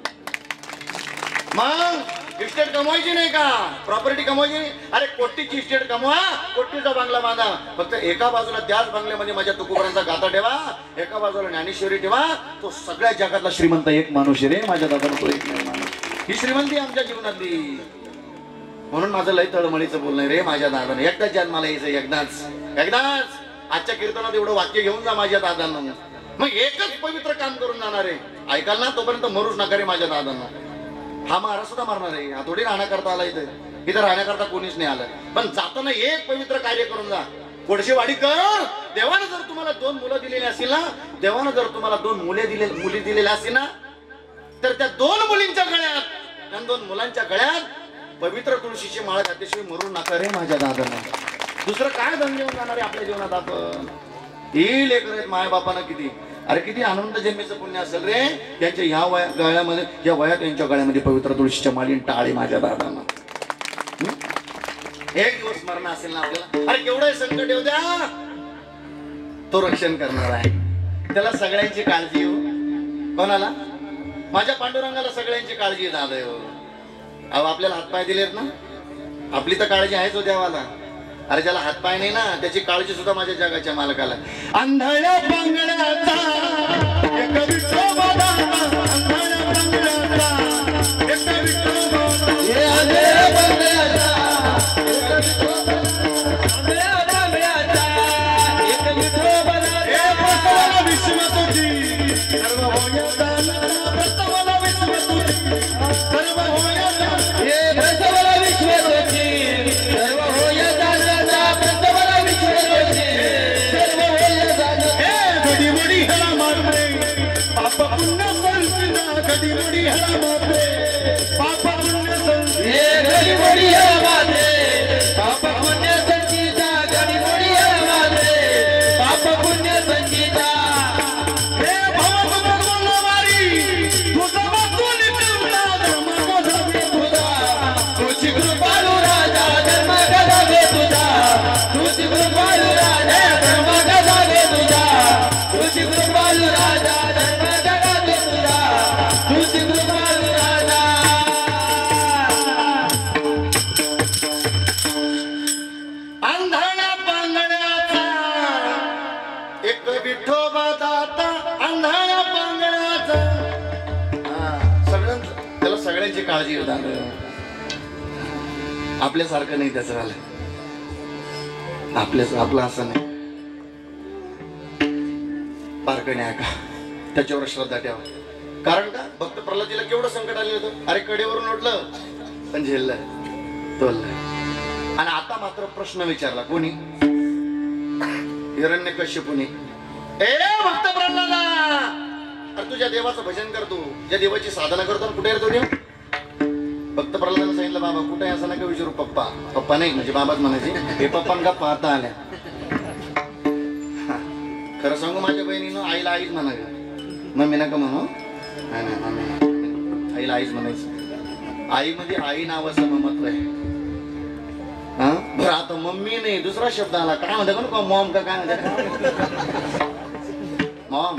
मग इस्टेट कमवायची नाही का, प्रॉपर्टी कमवायची नाही, अरे कोटीची इस्टेट कमवा, कोटीचा बांगला बांधा, फक्त एका बाजूला त्याच बांगल्यामध्ये माझ्या तुकोबरांचा गाथा ठेवा, एका बाजूला ज्ञानेश्वरी ठेवा, तो सगळ्या जगातला श्रीमंत एक माणूस रे माझ्या दादाला, तो एक नाही माणूस. ही श्रीमंती आमच्या जीवनातली. म्हणून माझं लय तळमळीचं बोलणं रे माझ्या दादाने, एकदाच जन्माला यायचं, एकदाच एकदाच आजच्या कीर्तनात एवढं वाक्य घेऊन जा माझ्या दादांना, मग एकच पवित्र काम करून जाणार आहे. ऐकाल ना, तोपर्यंत मरूच नका रे माझ्या दादांना. हा महाराज सुद्धा मारणार आहे, हा थोडी राहण्याकरता आला इथे, इथं राहण्याकरता कोणीच नाही आलं, पण जाताना एक पवित्र कार्य करून जा. गोडशेवाडी कर. देवानं जर तुम्हाला दोन मुलं दिलेली असतील ना, देवानं जर तुम्हाला दोन मुले दिले मुली दिलेल्या असतील ना, तर त्या दोन मुलींच्या गळ्यात, त्या दोन मुलांच्या गळ्यात पवित्र तुळशीची माळ घातल्याशिवाय मरू नका रे माझ्या दादांना. दुसरं काय धन घेऊन जाणार आहे आपल्या जीवनात आपण. ही लेकर आहेत माय बापानं किती, अरे किती आनंद जन्मेचं पुण्य असेल रे यांच्या ह्या वया गळ्यामध्ये, या वयात यांच्या गळ्यामध्ये पवित्र तुळशीच्या माळीन टाळे माझ्या दादांना. एक दिवस मरण असेल ना आपल्याला, अरे केवढं संकट येऊ द्या, तो रक्षण करणार आहे. त्याला सगळ्यांची काळजी हो. कोणाला? माझ्या पांडुरंगाला सगळ्यांची काळजी दादा हो. अहो आपल्याला हातपाय दिलेत ना, आपली तर काळजी आहेच हो देवाला. अरे ज्याला हातपाय नाही ना त्याची काळजी सुद्धा माझ्या जगाच्या मालकाला. आंधळ्या पांगळ्याचा एक विठोबा दाता, आंधळ्या पांगळ्याचा एक विठोबा, हे आंधळ्या पांगळ्याचा एक विठोबा, आंधळ्या पांगळ्याचा एक विठोबा, हे प्रसवाला विश्व तुझी सर्व होया, प्रसवाला विश्व तुझी सर्व होया, हे प्रसवाला विश्व तुझी सर्व होया, पाप पुण्य संस्कृता कधी मुडी हला माते, पाप पुण्य संस्कृता कधी मुडी हला माते, पाप पुण्य संचिता कधी मुडी हला माते, पाप पुण्य संचिता. हे भव भगवान मारी तुझा बसून तुमचा धर्म कसा तुझा, तुझी कृपाळू राजा धर्म कसा तुझा, तुझी कृपाळू राजा धर्म कसा तुझा, तुझी कृपाळू राजा काळजी होता. आपल्यासारखं नाही त्याचं झालं, आपल्या आपलं असं नाही. बारकाईने ऐका, त्याच्यावर श्रद्धा ठेवा. कारण का भक्त प्रल्हादजीला केवढं संकट आलं होतं. अरे कडेवरून उठलं पण झेललं तोललं. आणि आता मात्र प्रश्न विचारला कोणी, हिरण्यकश्यपूने, ए भक्त प्रल्हादा, अरे तुझ्या देवाचं भजन करतो, ज्या देवाची साधना करतो, कुठे येतो देव. भक्त प्रल्हादाने सांगितलं बाबा कुठे असं नका विचारू, पप्पा पप्पा नाही म्हणजे बाबाच म्हणायचे, हे पप्पांना पाहता आल्या. खरं सांगू माझ्या बहिणीनं आईला आईच म्हणायचं, मम्मी नका म्हणू. नाही नाही मम्मी आईला आईच म्हणायचं. आईमध्ये आई नावाचं महत्व आहे. हा बरं आता मम्मी नाही दुसरा शब्द आला, काय म्हणतात का मॉम का काय म्हणतात, मॉम.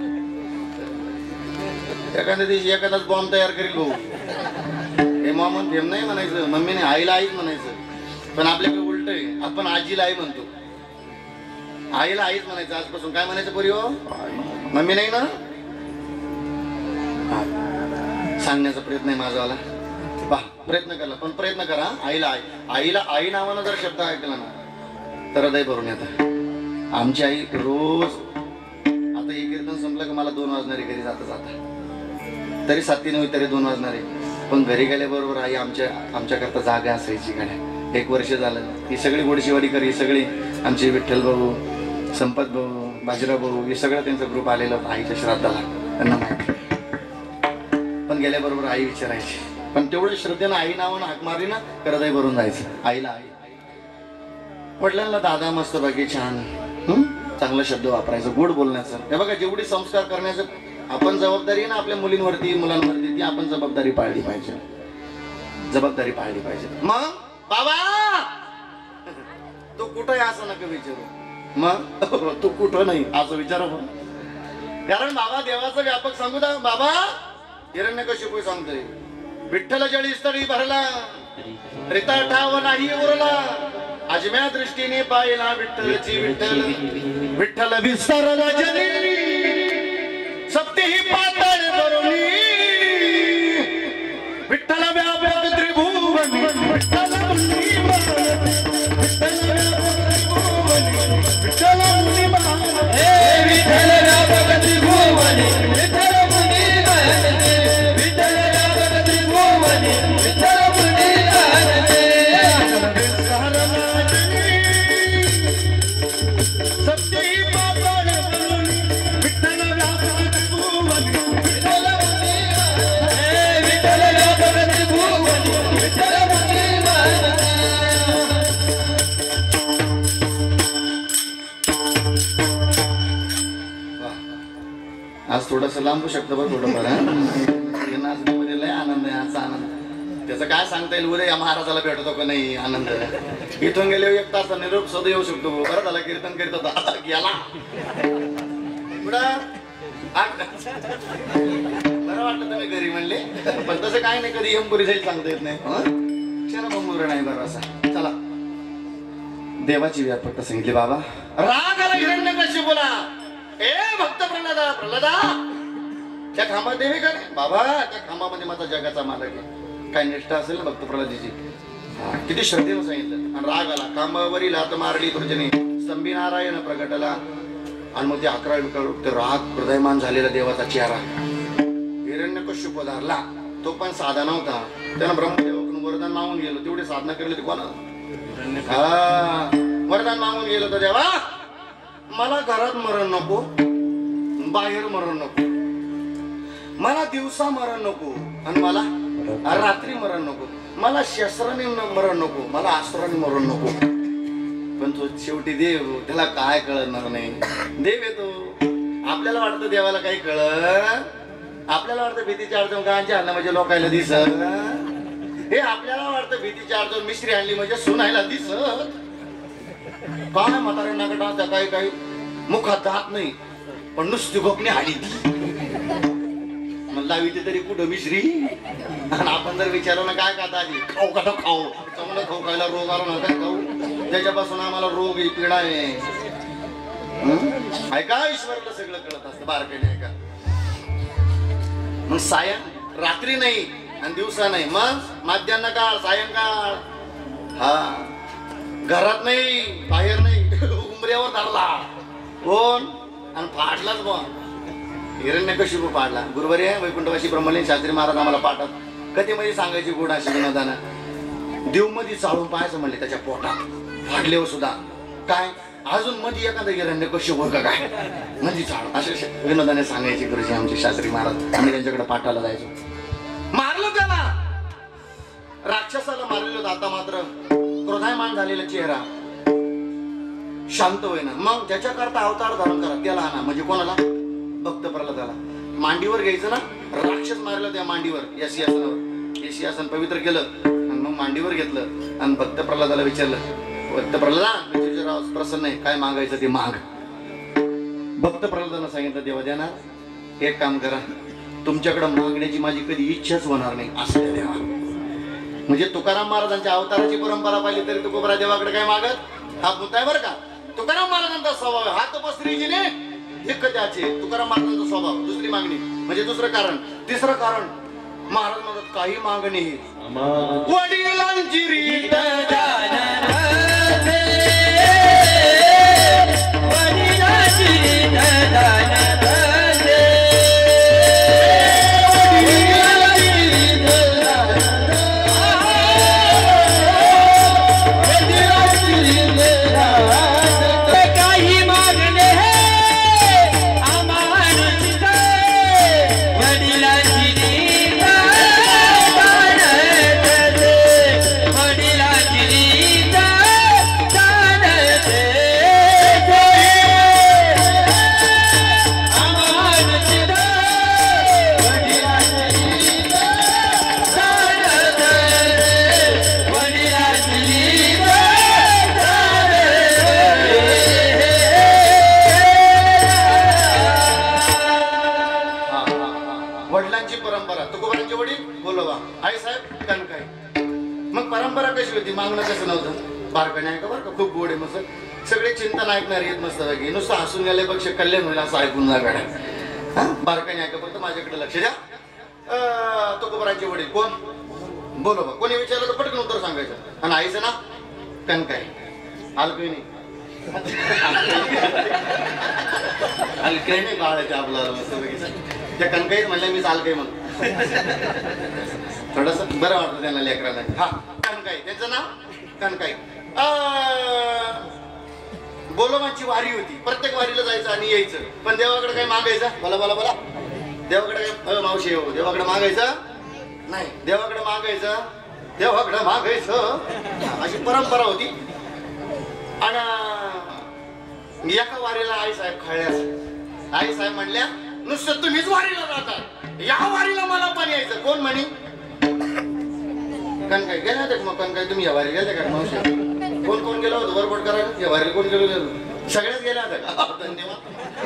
एखाद्या दिवशी एखादाच बॉम्ब तयार करील भाऊ, हे मॉम म्हणते नाही म्हणायचं, मम्मीने आईला आईच म्हणायचं. पण आपल्याकडे उलट आहे, आपण आजीला आई म्हणतो, आईला आईच म्हणायचं. आजपासून काय म्हणायचं पोरी हो, मम्मी नाही ना. सांगण्याचा प्रयत्न आहे माझावाला, पा प्रयत्न करा, पण प्रयत्न करा. आईला आई, आईला आई नावानं जर शब्द ऐकला ना तर हृदय भरून येतं. आमची आई रोज, आता हे कीर्तन संपलं की मला दोन वाजणारी घरी जाता जाता, तरी साती नव्हे तरी दोन वाजणारे. पण घरी गेल्याबरोबर आई आमच्या आमच्याकरता जागा असायची गाड्या. एक वर्ष झालं ही सगळी गोडशिवाडीकर, ही सगळी आमचे विठ्ठल भाऊ, संपत भाऊ, बाजीराव भाऊ, हे सगळं त्यांचा ग्रुप आलेला होता आईच्या श्राद्धाला. त्यांना माहिती. पण गेल्याबरोबर आई विचारायची. पण तेवढं श्रद्धेनं आई नावानं हाक मारली ना हृदय भरून जायचं. आईला आई वडिलांना दादा मस्त बाकी छान चांगला शब्द वापरायचं, गोड बोलण्याचं. हे बघा जेवढी संस्कार करण्याचं आपण जबाबदारी ना आपल्या मुलींवरती मुलांवरती ती आपण जबाबदारी पाळली पाहिजे. जबाबदारी पाळली पाहिजे. मग बाबा तू कुठं आहे असं नका विचारू. मग तू कुठं नाही असं विचारू. कारण बाबा देवाचं व्यापक सांगू दा. बाबा हिरण्यकशिपू सांगतोय विठ्ठल जळी स्थळी भरला रिता ठाव नाही उरला अजम्या दृष्टीने पाहिला विठ्ठलची विठ्ठल विठ्ठल विसरला जनी सप्तीही पातळ करुणी विठ्ठल व्यापक त्रिभुवन विठ्ठल मुनी महान विठ्ठल विठ्ठल मुनी महान हे विठ्ठल व्यापक त्रिभुवन विठ्ठल मुनी महान विठ्ठल व्यापक त्रिभुवन विठ्ठल मुनी महान सप्तीही पातळ करुणी विठ्ठल व्यापक त्रिभुवन विठ्ठल मुनी महान हे विठ्ठल व्यापक त्रिभुवन विठ्ठल मुनी महान. आज थोडंसं लांबू शकतं बरं थोडंफार. नाचण्यामध्ये लय आनंद आहे. आजचा आनंद त्याचं काय सांगता येईल. उद्या या महाराजाला भेटतो का नाही आनंद. इथून गेले एक तास निरोप सद येऊ शकतो. बरं झाला कीर्तन करीत होता गेला बरं वाटलं तुम्ही घरी म्हणले. पण तसं काय नाही कधी यमपुरी जाईल सांगता येत नाही. क्षणभंगुर नाही बरं असा. चला देवाची व्यापकता सांगितली. बाबा राग आला हिरण्यकशिपूला. ए भक्त प्रल्हादा प्रल्हादा त्या खांबात देवी का नाही. बाबा त्या खांबामध्ये माझा जगाचा मालक आहे. काय निष्ठा असेल ना भक्त प्रल्हादीची. किती श्रद्धेनं सांगितलं. आणि राग आला खांबावरील हात मारली तुर्जनी स्तंभी नारायण प्रगटला. आणि मग ते अकरा ते राग हृदयमान झालेला देवाचा चेहरा हिरण्यकशिपू धरला. तो पण साधा नव्हता. त्यानं ब्रह्मदेवाकडून वरदान मागून गेलो. तेवढी साधना केली ते कोणा हा वरदान मागून गेलो तर देवा मला घरात मरण नको, बाहेर मरण नको, मला दिवसा मरण नको आणि मला रात्री मरण नको, मला शस्त्राने मरण नको, मला अस्त्राने मरण नको. पण तो शेवटी देव त्याला काय कळणार नाही. देव येतो. आपल्याला वाटतं देवाला काही कळत. आपल्याला वाटतं भीतीच्या अडचण गांच्या आणलं म्हणजे लोकायला दिसत. हे आपल्याला वाटतं भीतीच्या अडचण मिश्री आणली म्हणजे सुनायला दिसत. काय म्हाताऱ्यांना कडा काही काही मुखात दात नाही पण नुसती गोपणी हाडी लावी तरी कुठं मिश्री. आणि आपण जर विचारलं ना काय खाता आधी खाऊ का खाऊ चांगलं खाऊ खायला रोग आला ना काय खाऊ त्याच्यापासून आम्हाला रोग ही पीडा आहे. ऐका ईश्वरला सगळं कळत असतं बारकाईने. ऐका मग सायं रात्री नाही आणि दिवसा नाही. मग माध्यान्ह काळ सायंकाळ. हा घरात नाही बाहेर नाही उंबऱ्यावर धरला कोण आणि फाडलाच. मग हिरण्यकशिपू पाडला. गुरुवारी वैकुंठवासी ब्रह्मलीन शास्त्री महाराज आम्हाला पाठात कधी मध्ये सांगायची गोड अशी विनोदानं देव मध्ये चाळून पाहायचं म्हणले त्याच्या पोटात फाडल्यावर सुद्धा काय अजून मध्ये एखादा हिरण्यकशिपू का काय मध्ये चाळ असे विनोदाने सांगायचे गुरुजी आमचे शास्त्री महाराज. आम्ही त्यांच्याकडे पाठाला जायचो. मारलं त्याला राक्षसाला मारलेलं होतं. आता मात्र क्रोधायमान झालेला चेहरा शांत होईना. मग ज्याच्याकरता अवतार धारण करा त्याला आणा. म्हणजे कोणाला भक्त प्रल्हादाला मांडीवर घ्यायचं ना. राक्षस मारलं त्या मांडीवर या सिंहासनावर. हे सिंहासन पवित्र केलं आणि मग मांडीवर घेतलं आणि भक्त प्रल्हादाला विचारलं भक्त प्रल्हाद तुझ्यावर प्रसन्न आहे काय मागायचं ते माग. भक्त प्रल्हादानं सांगितलं देवा द्या ना एक काम करा तुमच्याकडे मागण्याची माझी कधी इच्छाच होणार नाही असं देवा. म्हणजे तुकाराम महाराजांच्या अवताराची परंपरा पाहिली तरी तुकोबरा देवाकडे काय मागत हा मुद्दा आहे बरं का. तुकाराम महाराजांचा स्वभाव हात पसरीजीने एक त्याचे तुकाराम महाराजांचा स्वभाव. दुसरी मागणी म्हणजे दुसरं कारण. तिसरं कारण महाराज म्हणतात काही मागणी वडिलांची रीत वडिलांची रीत परंपरा. तुकोबारांचे वडील बोलोबा, आई साहेब कणकाई. मग परंपरा कशी होती, मागणं कसं नव्हतं. बारकाणे आहे का बरं का, खूप गोड आहे मस्त. सगळे चिंतन ऐकणारे आहेत मस्त पैकी. नुसतं हसून गेल्यापेक्षा कल्याण होईल असं ऐकून जा गाड्या. हा बारकाणे ऐका, फक्त माझ्याकडे लक्ष द्या. तुकोबारांचे वडील कोण, बोलोबा. कोणी विचारलं तर पटकन उत्तर सांगायचं. आणि आईचं ना कणकाई. आलकई नाही अलकई नाही बाळाच्या आपल्याला मस्त पैकी. त्या कणकाईच म्हणल्या मी चालकई म्हणून थोडस बरं वाटतं त्यांना लेकराला. हा कणकाई, त्याचं नाव कणकाई. बोलोबांची वारी होती. प्रत्येक वारीला जायचं आणि यायचं. पण देवाकडे काही मागायचं, बोला बोला बोला, देवाकडे काय मावशी हो, देवाकडे मागायचं नाही. देवाकडे मागायचं, देवाकडे मागायचं अशी परंपरा होती. आणि एका वारीला आई साहेब खळल्या. आई साहेब म्हणल्या नुसतं तुम्हीच वारीला जाता, या वारीला मला पण यायचं. कोण म्हणी, कणकाई. गेल्या होत्या मग कणकाई तुम्ही या वारी गेल्या का मावशी? कोण कोण गेलो होतो वरपट करायला? या वारीला कोण गेलो गेलो सगळ्याच गेल्या होत्या का? धन्यवाद.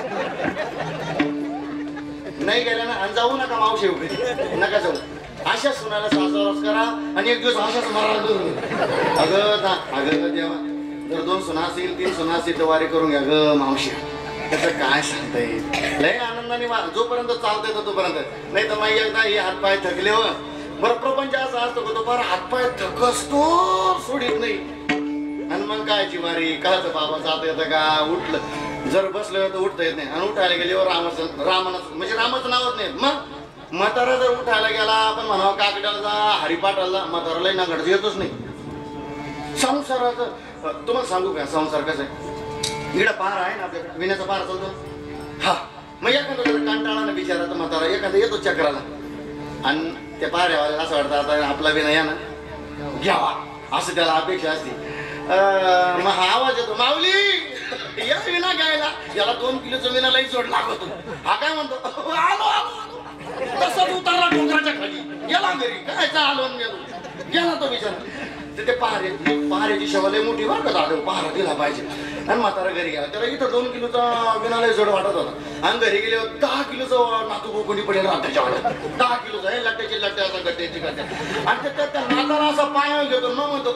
नाही गेल्या ना, आणि जाऊ नका मावशी उभे नका जाऊ. अशा सुनाला सासरवास करा आणि एक दिवस अशाच मारायला करू. अगं अगं देवा, जर दोन सुना असतील तीन सुना असतील तर वारी करून घ्या ग मावशी. त्याचं काय सांगता येईल. लय आनंदाने जोपर्यंत चालता येतं तोपर्यंत. नाही तर माही एकदा हे हातपाय थकले व बरं प्रपंच असं असतो तो बरं हातपाय थकसतो सोडित नाही. आणि मग कायची वारी, कायचं बाबा जाता येतं का? उठलं जर बसलं तर उठता येत नाही. आणि उठायला गेल्यावर रामाचं रामानं म्हणजे रामाचं नावच नाही. मग म्हातारा जर उठायला गेला आपण म्हणावं काकड्याला जा, हरिपाठाला, म्हाताराला नागडचं येतच नाही. संसाराचं तुम्हाला सांगू का संसार कसं आहे. इकडं पार आहे ना आपल्याकडे, विण्याचा पार चालतो. हा मग एखादा कंटाळा ना बिचारा तर म्हातारा एखादा येतो चक्राला. आणि त्या पाऱ्यावाल्याला असं वाटतं आता आपला विना या ना घ्यावा असं त्याला अपेक्षा असते. मग हा आवाज येतो, माऊली या विना घ्यायला. याला दोन किलोचा विना लई जोड लागतो. हा काय म्हणतो, आलो आलो. तसंच उतरला डोंगराच्या खाली, गेला घरी. काय आलो गेलो गेला तो बिचारा. ते पहारे पहारेची शेवालय मोठी बरं का दादा, पहारा दिला पाहिजे. आणि म्हातारा घरी गेला, त्याला इथं दोन किलोचा विनालय जोड वाटत होता. आणि घरी गेले दहा किलोचं नातू कोणी पडेल रात्याच्या वेळेला. दहा किलोचा हे लट्ट्याचे लट्टे असं गट्ट्याची गट्ट्या. आणि ते त्या नाताला असा पाय घेतो मग म्हणतो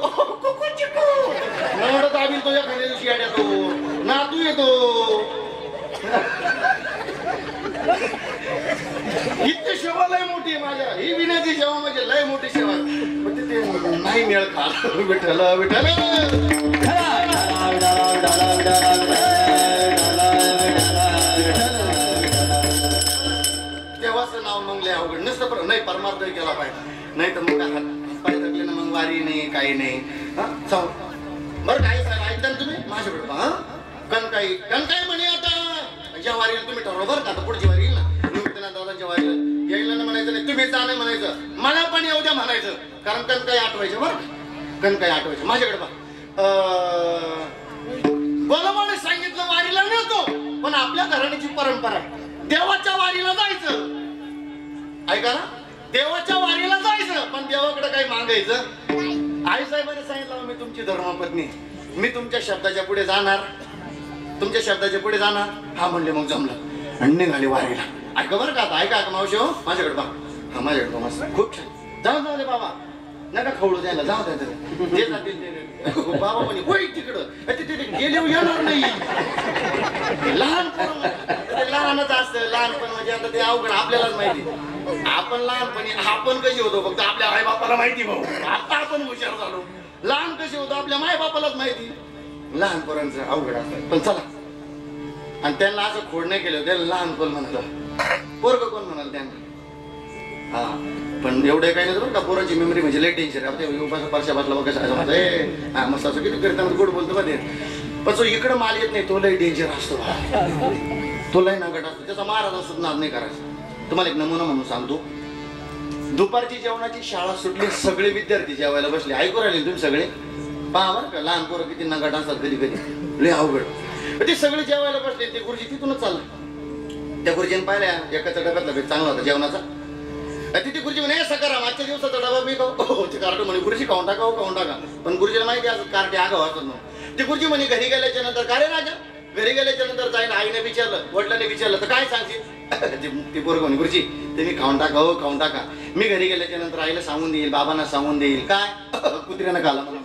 नवडत आम्ही तो एखाद्या दिवशी आड येतो नातू येतो. इतकी सेवा लय मोठी आहे माझ्या. ही विण्याची सेवा म्हणजे लय मोठी सेवा. पण ते नाही मिळ खा. विठ्ठल विठ्ठल देवाचं नाव मग लय अवघड नसतं. नाही परमार्थ केला पाहिजे. नाही तर मग हात पाय थकले ना मग वारी नाही काही नाही. हा चाल बरं काही साहेब ऐकता तुम्ही माझ्याकडे पहा. कणकाई कणकाई म्हणे आता ज्या वारीला तुम्ही ठरवलं बरं का, आता पुढची वारी येईल ना निवृत्तीनाथ दादांच्या वारीला यायला ना म्हणायचं नाही, तुम्ही जा नाही म्हणायचं, मला पण येऊ द्या म्हणायचं. कारण कणकाई आठवायचं बरं, कणकाई आठवायचं. माझ्याकडे पहा बोलोबाने सांगितलं वारीला नव्हतो, पण आपल्या घराण्याची परंपरा देवाच्या वारीला जायचं. ऐका ना, देवाच्या वारीला जायचं पण देवाकडे काही मागायचं. आई साहेबांनी सांगितलं मी तुमची धर्मपत्नी, मी तुमच्या शब्दाच्या पुढे जाणार, तुमच्या शब्दाच्या पुढे जाणार. हा म्हणले मग जमलं आणि निघाले वारीला. ऐका बरं का, आता ऐका मावशी हो माझ्याकडे बा. हा माझ्याकडे बा मस्त खूप छान. जाऊ जाऊ दे बाबा, नका खवळू द्यायला, जाऊ द्या ते जातील बाबा म्हणे होय तिकडं तिथे गेले येणार नाही. लहान लहानच असतं. लहानपण म्हणजे आता ते अवघड आपल्यालाच माहिती. आपण लहानपणी आपण कशी होतो फक्त आपल्या आई बापाला माहिती भाऊ. आता आपण हुशार झालो. लहान कशी होतो आपल्या माय बापालाच माहिती. लहान पोरांचं अवघड असतं. पण चला, आणि त्यांना असं खोड नाही केलं, त्याला लहान कोण म्हणाल, पोरग कोण म्हणाल त्यांना. हा पण एवढे काही नाही बरं का. पोरांची मेमरी म्हणजे लय टेन्शन आहे. परशा बसला बघ कसं असं हा मस्त असं किती करताना गोड बोलतो मध्ये. पण जो इकडं माल येत नाही तो लय डेंजर असतो, तो लय नागट असतो. त्याचा महाराज सुद्धा नाद नाही करायचा. तुम्हाला एक नमुना म्हणून सांगतो. दुपारची जेवणाची शाळा सुटली, सगळे विद्यार्थी जेवायला बसले. ऐकू राहिले तुम्ही सगळे, पहा बरं का. लहान पोरं किती नागट असतात कधी कधी, लय अवघड. ते सगळे जेवायला बसले. ते गुरुजी तिथूनच चाललं. त्या गुरुजीने पाहिल्या एकाचा डब्यातला भेट चांगला होता जेवणाचा. तिथे गुरुजी म्हणे सकाराम आजच्या दिवसाचा डबा मी खाऊ. ते कार्ट म्हणे गुरुजी खाऊन टाका खाऊन टाका. पण गुरुजीला माहिती असं कार्टे आगाव असत ना. ते गुरुजी म्हणे घरी गेल्याच्या नंतर का रे राजा, घरी गेल्याच्या नंतर जाईन. आईने विचारलं, वडिलांनी विचारलं तर काय सांगशील. ती पोरगवणी गुरुजी तुम्ही खाऊन टाका हो खाऊन टाका. मी घरी गेल्याच्या नंतर आईला सांगून देईल बाबांना सांगून देईल. काय कुत्र्यानं खाला म्हणून.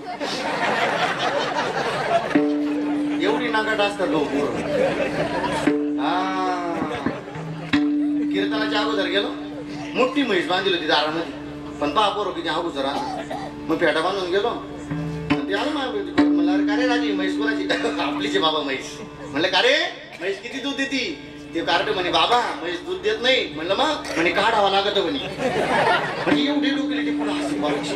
एवढी नागाट असतात लोक पोर. हा कीर्तनाच्या अगोदर गेलो मोठी म्हैस बांधली होती दारामध्ये. पण पहा पोर किती अगोदर मग पेटा बांधून गेलो. ते आलं म्हणलं अरे का रे राजी म्हैस कोणाची आपलीची बाबा म्हैस. म्हणलं का रे म्हैस किती दूध देती. ते कार्ट म्हणे बाबा म्हैस दूध देत नाही. म्हणलं मग म्हणे काढावा लागत म्हणे. म्हणजे एवढी डोकली ती पुन्हा हसी मारायची.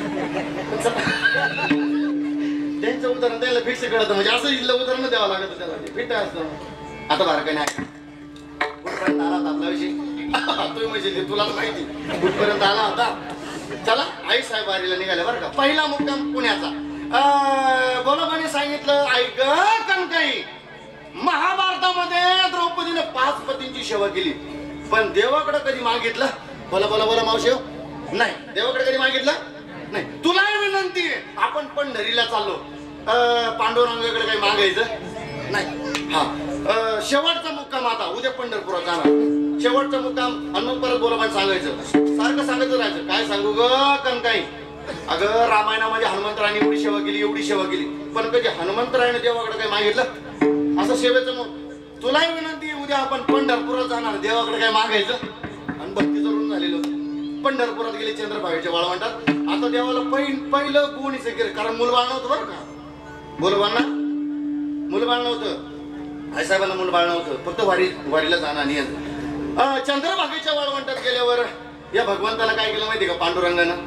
त्यांचं उदाहरण त्याला फिक्स कळतं म्हणजे असं इथलं उदाहरण द्यावं लागत त्याला फिट असतं. आता बारा काही नाही कुठपर्यंत आला होता आपला विषय. तुम्ही म्हणजे तुलाच माहिती कुठपर्यंत आला होता. चला आई साहेब वारीला निघाले बरं का. पहिला मुक्काम पुण्याचा. बोलोबाने सांगितलं ऐक कणकाई महाभारतामध्ये द्रौपदीने पाच पतींची सेवा केली पण देवाकडे कधी मागितलं. बोला बोला बोला मावशी नाही देवाकडे कधी मागितलं नाही. तुला विनंती आहे आपण पंढरीला चाललो पांडुरंगाकडे काही मागायचं नाही. हा शेवटचा मुक्काम आता उद्या पंढरपुरात जाणार. शेवटचा मुक्काम आणि मग परत बोलोबाने सांगायचं. सारखं सांगायचं राहायचं. काय सांगू ग कणकाई अगं रामायणामध्ये हनुमंतरायने एवढी सेवा केली एवढी सेवा केली पण कधी हनुमंतरायने देवाकडे काही मागितलं असं सेवेचं. मग तुलाही विनंती उद्या आपण पंढरपुरात जाणार देवाकडे काय मागायचं. आणि भक्ती जरूर झालेलं होतं. पंढरपुरात गेले चंद्रभागेच्या वाळवंटात. आता देवाला पहिलं पहिलं कोणीच केलं कारण मुलबाळ नव्हतं बरं का. बोलबांना मुलबाळ नव्हतं. आईसाहेबांना मुलबाळ नव्हतं. फक्त वारी वारीला जाणं आणि चंद्रभागेच्या वाळवंटात गेल्यावर या भगवंताला काय केलं माहिती का पांडुरंगानं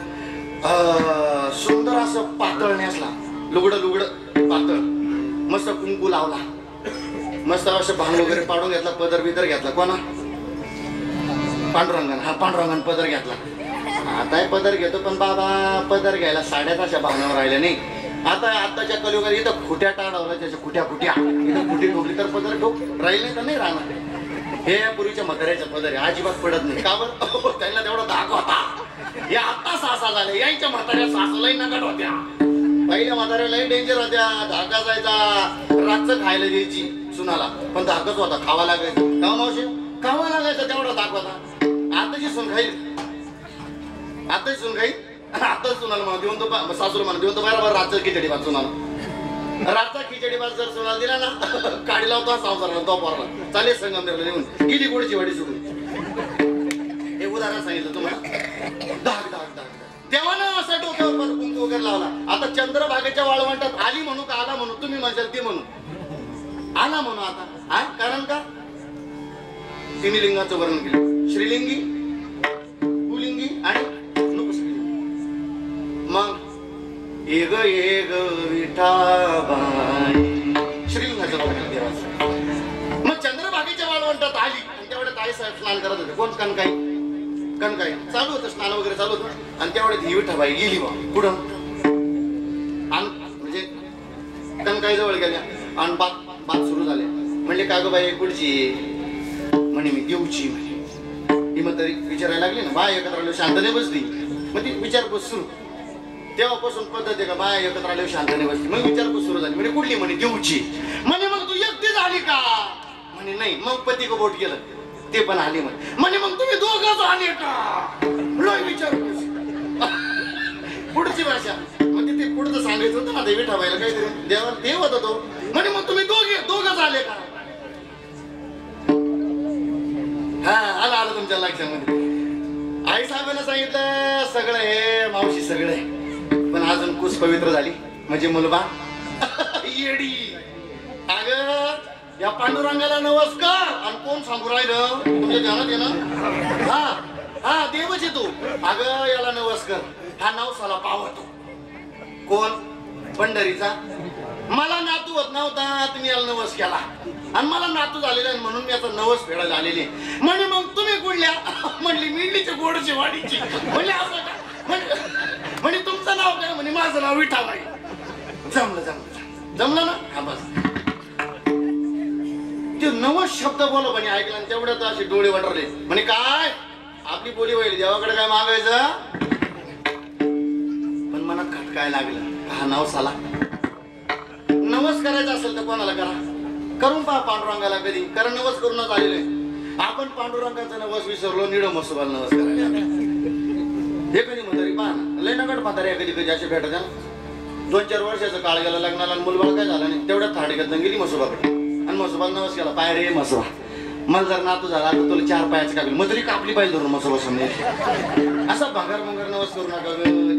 सुंदर असं पातळ नेसला. लुगडं लुगडं पातळ मस्त कुंकू लावला. मस्त असं भांग वगैरे पाडून घेतला. पदर बिदर घेतला. कोणा पांडुरंगानं. हा पांडुरंगानं पदर घेतला. आता पदर घेतो पण बाबा पदर घ्यायला साड्यात अशा भावनावर राहिल्या नाही. आता आताच्या कलियुगात इथं खुट्या टाळवल्या त्याच्या खुट्या खुट्या इथं खुटी ठोकली तर पदर ठोक राहील नाही तर नाही राहणार. हे पूर्वीच्या म्हाताऱ्याच्या पदर आहे अजिबात पडत नाही. का बरं त्यांना तेवढा धाक होता. हे आता सासा झाले यांच्या म्हाताऱ्या सासालाही नकट होत्या. पहिल्या म्हाताऱ्यालाही डेंजर होत्या. धाका जायचा रातचं खायला द्यायची सुनाला पण धाकच होता. खावा लागायचं. का मावशी खावा लागायचं तेवढा धाक होता. आताची सून खाईल आताची सून खाईल आताच सुनाला म्हणा देऊन तो सासूला म्हणा देऊन तो बरोबर रातचं खिचडी भात सुनाला. रातचा खिचडी भात जर सुनाला दिला ना काढी लावतो संसाराला तो पोरला चालेल संगमनेरला लिहून गेली गोडची वाडी सोडून. हे उदाहरण सांगितलं तुम्हाला. धाक धाक धाक देवानं असं डोक्यावर कुंकू वगैरे लावला. आता चंद्रभागेच्या वाळवंटात आली म्हणू का आला म्हणू तुम्ही म्हणशाल ते म्हणू आला म्हणू आता. हा कारण का तिन्ही लिंगाचं वर्णन केलं. श्रीलिंगी पुलिंगी आणि नपुंसकलिंगी. मग एग एग विठाबाई श्रीलिंगाचं वर्णन देवाचं. मग चंद्रभागेच्या वाळवंटात आली आणि तेवढ्यात आई साहेब स्नान करत होते. कोण कणकाई कणकाई चालू होतं स्नान वगैरे चालू होतं आणि तेवढ्यात ही विठाबाई गेली बा पुढं. म्हणजे कणकाई जवळ गेल्या आणि बात बात सुरू झाले. म्हणले का गं बाई कुठची म्हणे मी देऊची म्हणे. ही मग तरी विचारायला लागली ना बाय एकत्र आल्यावर शांतने बसली. मग ती विचारपूस सुरू. तेव्हापासून पद्धत आहे का बाय एकत्र आल्यावर शांतने बसली. मग विचारपूस सुरू झाली. म्हणजे कुठली म्हणे देऊची. म्हणे मग तू एकटी झाली का म्हणे नाही. मग पती को बोट केलं ते पण आले म्हणे. म्हणे मग तुम्ही दोघंच आले का विचारपूस. पुढची भाषा मग तिथे पुढचं सांगायचं होतं ना ते विठाबाईला काहीतरी देवा देव होता तो. म्हणे मग तुम्ही दोघे दोघंच आले का. हा आला आलं तुमच्या लक्षामध्ये. आई साहेबांना सांगितलं सगळं हे मावशी सगळं आहे पण अजून कुस पवित्र झाली म्हणजे मुलबा येडी. अगं या पांडुरंगाला नमस्कार आणि कोण सांगू राहिलं तुमच्या ध्यानात येणं. हा हा देवच येतो. अगं याला नमस्कार हा नवसाला पावतो. कोण पंढरीचा. मला नातू होत नव्हता तुम्ही याला नवस केला आणि मला नातू झालेला म्हणून मी आता नवस फेडायला आलेली. म्हणे मग तुम्ही कुठल्या म्हणली मिडलीच्या गोडची वाडीची. म्हणजे असं का म्हणे तुमचं नाव काय म्हणे माझं नाव विठाबाई. जमलं जमलं जमलं ना. हा बस ते नवस शब्द बोला म्हणे ऐकला आणि तेवढ्यात असे डोळे वटरले. म्हणे काय आपली बोली होईल देवाकडे काय मागायचं. पण मनात खटकाय लागलं हा नवसाला नवस करायचा असेल तर कोणाला करा. करून पहा पांडुरंगाला कधी कारण नवस करूनच आलेले. आपण पांडुरंगाचा नवस विसरलो, निड मसोबाला नवस करायला. हे कधी म्हातारी पहा ना, लय नकट म्हातारी कधी कधी असे भेटत ना. दोन चार वर्षाचा काळ गेला लग्नाला आणि मुलबाळ काय झाला नाही, तेवढ्यात थाडी घेतलं गेली मसोबाकडे आणि मसोबाला नवस केला. पाय रे मसोबा, मला जर नातू झाला तर तुला चार पायाचं कापली, मग तरी कापली पाहिजे धरून मसोबा समजे. असा भांगार भंगार नवस करू नका.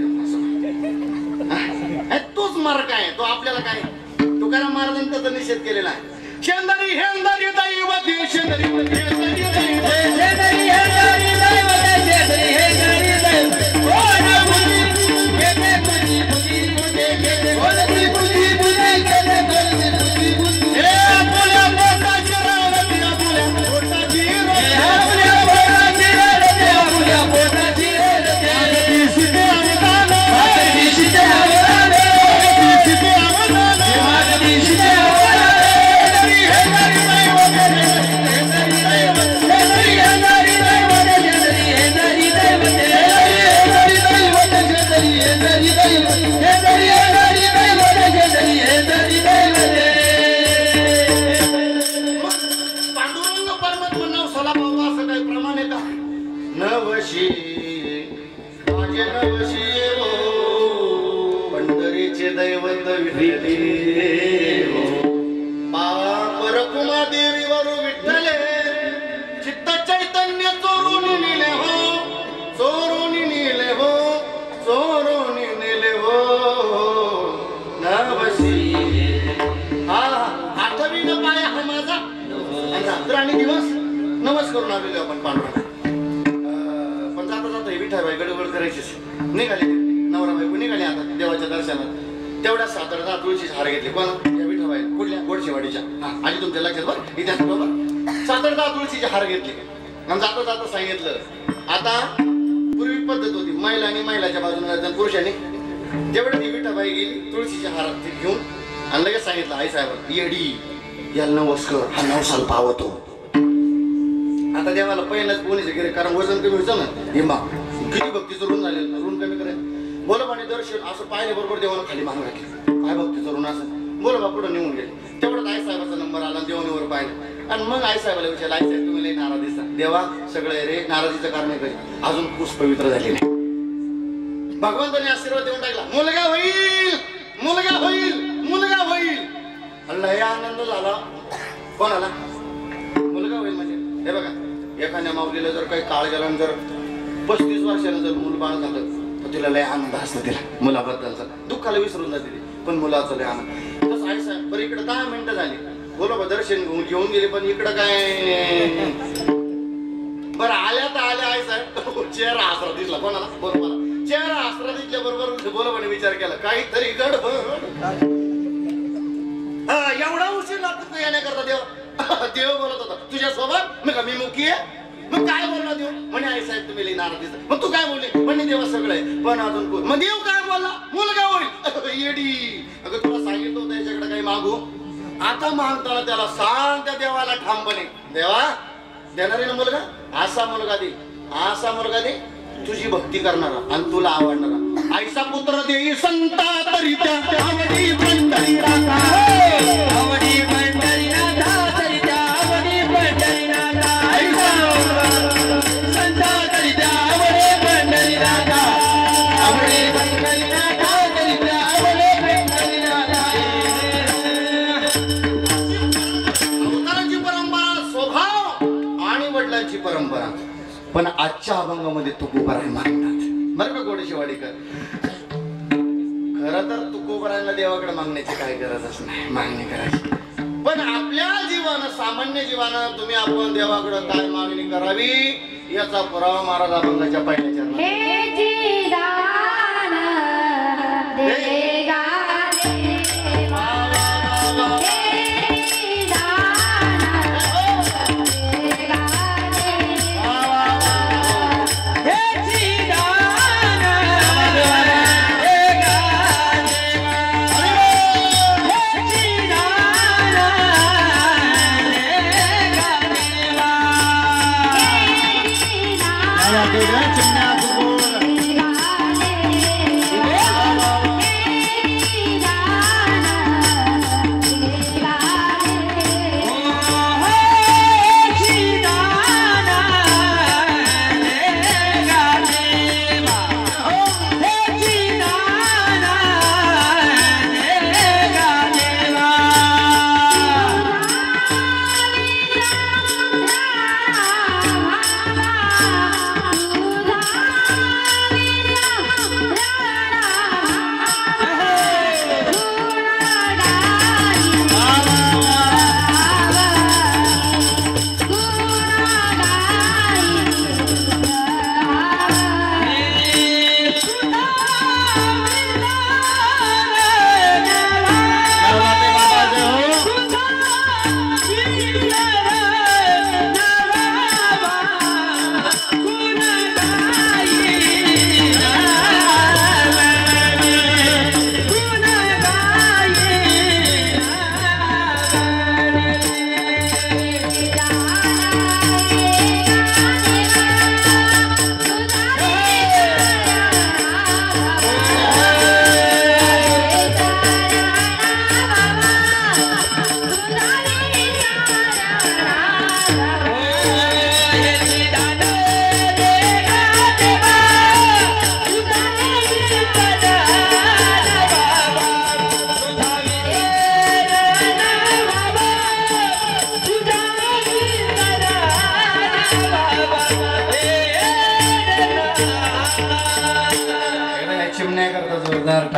तोच मार्ग आहे, तो आपल्याला काय तुकाराम महाराजांनी त्याचा निषेध केलेला आहे. शेंदरी हेंदरी दैवती, शेंदरी हेंदरी दैवती, शेंदरी हेंदरी दैवती, शेंदरी हेंदरी दैवती. ओ नमुनी गेले कुणी कुणी कुणी गेले बोलती कुणी कुणी गेले बोलती कुणी कुणी. हे आपल्या पोटाची रावती, आपल्या पोटाची रावती, आपल्या पोटाची रावती, आपल्या पोटाची रावती. सीते अवतार, सीते अवतार, सीते अवतार, सीते अवतार. पांडुरंग परमात्मा नाव सोला बाबा असं काही प्रमाण आहे का? नवशी माझे नवशी हो, पंढरीचे दैवत विठ्ठले हो. परकुमा देवीवर विठ्ठले चित्त चैतन्य चोरून नेले हो, चोरून नेले हो, चोरून नेले हो. नवशी हा आठवी न पाय हा माझा रात्र आणि दिवस नवस करून आलेलो आपण पांडुरंग. पण जाता जाता हे विठाबाई गडबड करायचीच निघाले. नवरा बायको निघाले आता देवाच्या दर्शनात. तेवढ्या सात आठ दहा तुळशीचे हार घेतले. कोण? या विठाबाई. कुठल्या? गोडशेवाडीच्या. हा आधी तुमच्या लक्षात बरं इतिहास बरोबर. सात आठ दहा तुळशीचे हार घेतले आणि जाता जाता सांगितलं आता पूर्वी पद्धत होती महिला आणि महिलाच्या बाजूने पुरुषांनी. तेवढं ती विठाबाई गेली तुळशीच्या हारात ते घेऊन आणि लगेच सांगितलं आई साहेब येडी याला नवस कर, हा नवसाला पावतो. आता देवाला पहिल्याच कोणीच गेले कारण वजन कमी व्हायचं ना. हे मा किती भक्तीचं ऋण झाले ना, ऋण कमी करायचं. बोला पाणी दर्शन असं पाहिल्या बरोबर देवाला खाली मान घातली. काय भक्तीचं ऋण असं बोला बा पुढे निघून गेले. तेवढंच आई साहेबाचा नंबर आला देवानीवर पाहिलं आणि मग आई साहेबाला विचारलं आई साहेब तुम्ही लई नाराज दिसता. देवा सगळे रे नाराजीचं कारण आहे काही अजून पुस पवित्र झाले नाही. भगवंताने आशीर्वाद देऊन टाकला मुलगा होईल, मुलगा होईल, मुलगा होईल. लय आनंद झाला. कोणाला? मुलगा होईल म्हणजे हे बघा एखाद्या माऊलीला जर काही काळ गेला जर पस्तीस वर्षानं जर मूल बाळ झालं तर तिला लय आनंद असतो. तिला मुलाबद्दलचा दुःखाला विसरून जाते पण मुलाचा लय आनंद. तसं आई साहेब बरं इकडे दहा मिनिटं झाली बोला बा दर्शन घेऊन घेऊन गेले पण इकडं काय बरं आल्या तर आल्या आई साहेब चेहरा आसरा दिसला. कोणाला? बरोबर चेहरा आसरा दिसल्या बरोबर बोला म्हणे विचार केला काहीतरी गडबड. एवढा उशीर लागतो येण्याकरता देव देव बोलत होता तुझ्या सोबत मग मी मुकी आहे. मग काय बोलला देव? म्हणे आई साहेब तुम्ही लई नाराज दिसता. मग तू काय बोलले? म्हणे देवा सगळं आहे पण अजून मग देव काय बोलला? मुलगा होईल. येडी अगं तुला सांगितलं होतं याच्याकडे काही मागू. आता मागताना त्याला सांग त्या देवाला ठामपणे देवा देणार आहे ना मुलगा असा मुलगा दे असा मुलगा दे तुझी भक्ती करणारा आणि तुला आवडणारा. आईचा पुत्र देई संता तरी त्या आवडी पंढरी राधा आवडी पंढरी राधा तरी त्या आवडी पंढरी राधा आईचा संता तरी त्या आवडी पंढरी राधा आवडी पंढरी राधा तरी त्या आवडी पंढरी राधा. अवताराची परंपरा स्वभाव आणि वडिलांची परंपरा पण आजच्या अभंगामध्ये तुकोबाराय मागतात बरं का गोडेशिवाडीकर. खरं तर तुकोबारायला देवाकडे मागण्याची काही गरजच नाही मागणी करायची पण आपल्या जीवानं सामान्य जीवानं तुम्ही आपण देवाकडे काय मागणी करावी याचा पुरावा महाराज अभंगाच्या पहिल्या चरणात.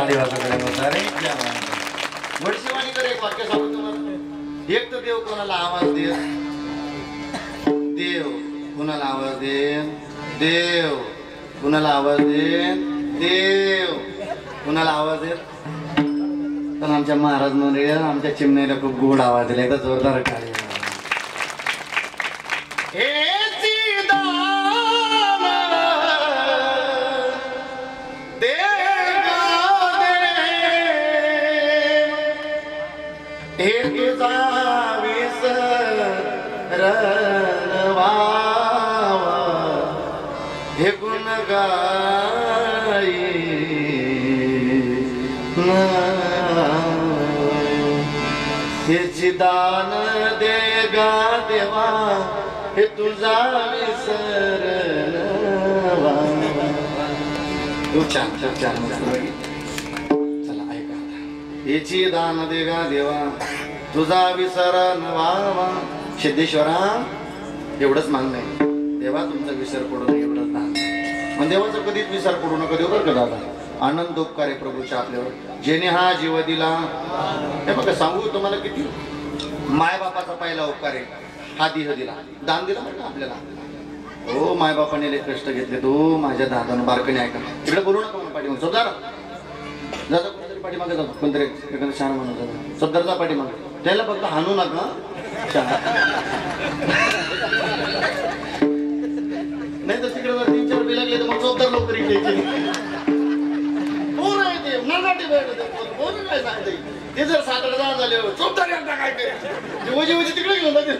टाळी वाजवकडे बसा रे. वडशिवानी तर एक वाक्य सांगू तुम्हाला. एक तर देव कोणाला आवाज दे, देव कुणाला आवाज दे, देव कुणाला आवाज दे, देव कुणाला आवाज दे. पण आमच्या महाराज म्हणले आमच्या चिमणीला खूप गोड आवाज दिला. एकदा जोरदार टाळी. हे गुण गाई हे दान दे गा देवा, हे तुझा विसर. तू छान छान छान. चला ऐका. हेची दान दे गा देवा, तुझा विसर व्हावा. सिद्धेश्वरा एवढंच मागणं आहे. देवा तुमचा विसर पडू नये एवढंच दान. मग देवाचा कधीच विसर पडू नका देऊ बरं का दादा. आनंद उपकार आहे प्रभूच्या आपल्यावर, जेणे हा जीव दिला. हे बघा सांगू तुम्हाला किती माय बापाचा पहिला उपकार आहे. हा देह दिला, दान दिला बरं का आपल्याला. हो माय बापाने लय कष्ट घेतले. तो माझ्या दादानं बारकने ऐका. इकडे बोलू नका म्हणून पाठीमाग सबदार दादा कोणतरी पाठीमागे जातो. कोणतरी एखादं शान म्हणून जातो सबदारचा पाठीमागे. त्याला फक्त हाणू नका. नाही तर तिकडे जर तीन चार रुपये लागले तर मग चौदार लवकर घ्यायचे. काय सांगते ते जर सात आठ दहा झाले चौदार एकदा काय करायचे वजी वजी तिकडे घेऊन जाते.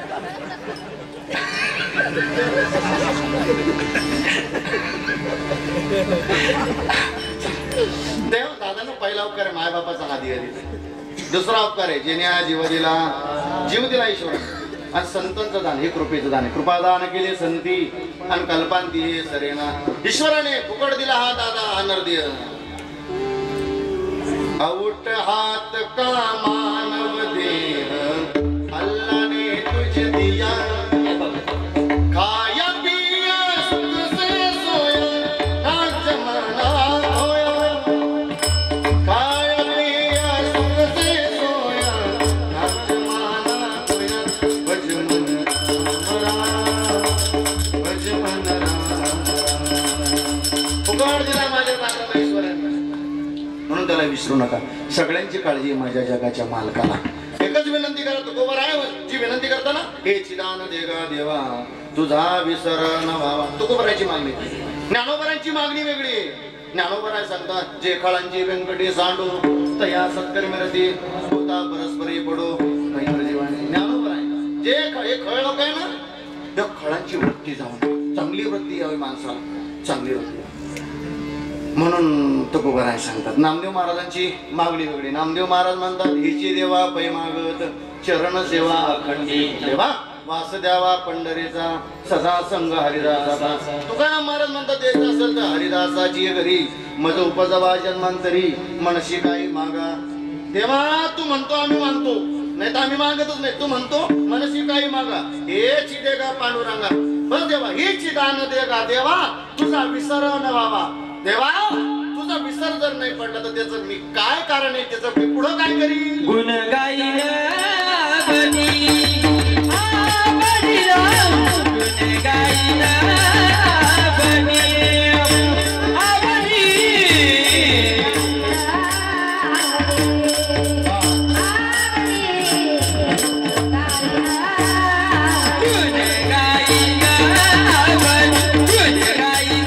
देव दादानं पहिला उपकार आहे माय बापाचा हा दिया दिला. दुसरा उपकार आहे जेणे हा जीव दिला, जीव दिला ईश्वर. आणि संतांचं दान हे कृपेचं दान आहे. कृपादान केले संती आणि कल्पांती हे सरेना. ईश्वराने फुकट दिला हा दादा हा नरदेह. आउट हात का मानव देह, अल्लाने तुझे दिया. खाया पिया सुख से सोया, नाच मना होया. खाया पिया सुख से सोया, नाच मना होया. भज मन राम, भज मन राम. फुकट दिला माझ्या दादाला ईश्वराने, म्हणून त्याला विसरू नका. सगळ्यांची काळजी माझ्या जगाच्या मालकाला. एकच विनंती करा तुकोबराची विनंती करताना हे चिदान देगा देवा, तुझा विसर न व्हावा. तुकोबराची मागणी. ज्ञानोबरांची मागणी वेगळी. ज्ञानोबराय सांगतात जे खळांची व्यंकटी सांडू तया सत्कर्मी रती होता परस्परी पडो जीवाने. ज्ञानोबराय जे हे खळ लोक आहे ना, त्या खळांची वृत्ती जाऊन चांगली वृत्ती यावी माणसाला, चांगली वृत्ती. म्हणून तुकोबराय सांगतात. नामदेव महाराजांची मागणी वेगळी. नामदेव महाराज म्हणतात हिची देवा पै मागत चरण सेवा अखंडी. देवा वास द्यावा पंढरीचा सदा संग हरिदासाचा. तुकाराम महाराज म्हणतात द्यायचं असेल तर हरिदासाची घरी मज उपजवा जन्मांतरी मनशी काही मागा. देवा तू म्हणतो आम्ही मानतो, नाही तर आम्ही मागतच नाही. तू म्हणतो मनशी काही मागा. हेच दे का पांडुरंगा. बस देवा हीच दान दे का देवा, तुझा विसर न व्हावा. देवा तुझा विसर जर नाही पडला तर त्याचं मी काय कारण आहे, त्याचं मी पुढं काय करीन. गुण गाईन बनी आवडी राम, गुण गाईन बनी आवडी. गुण गाईन बनी, गुण गाईन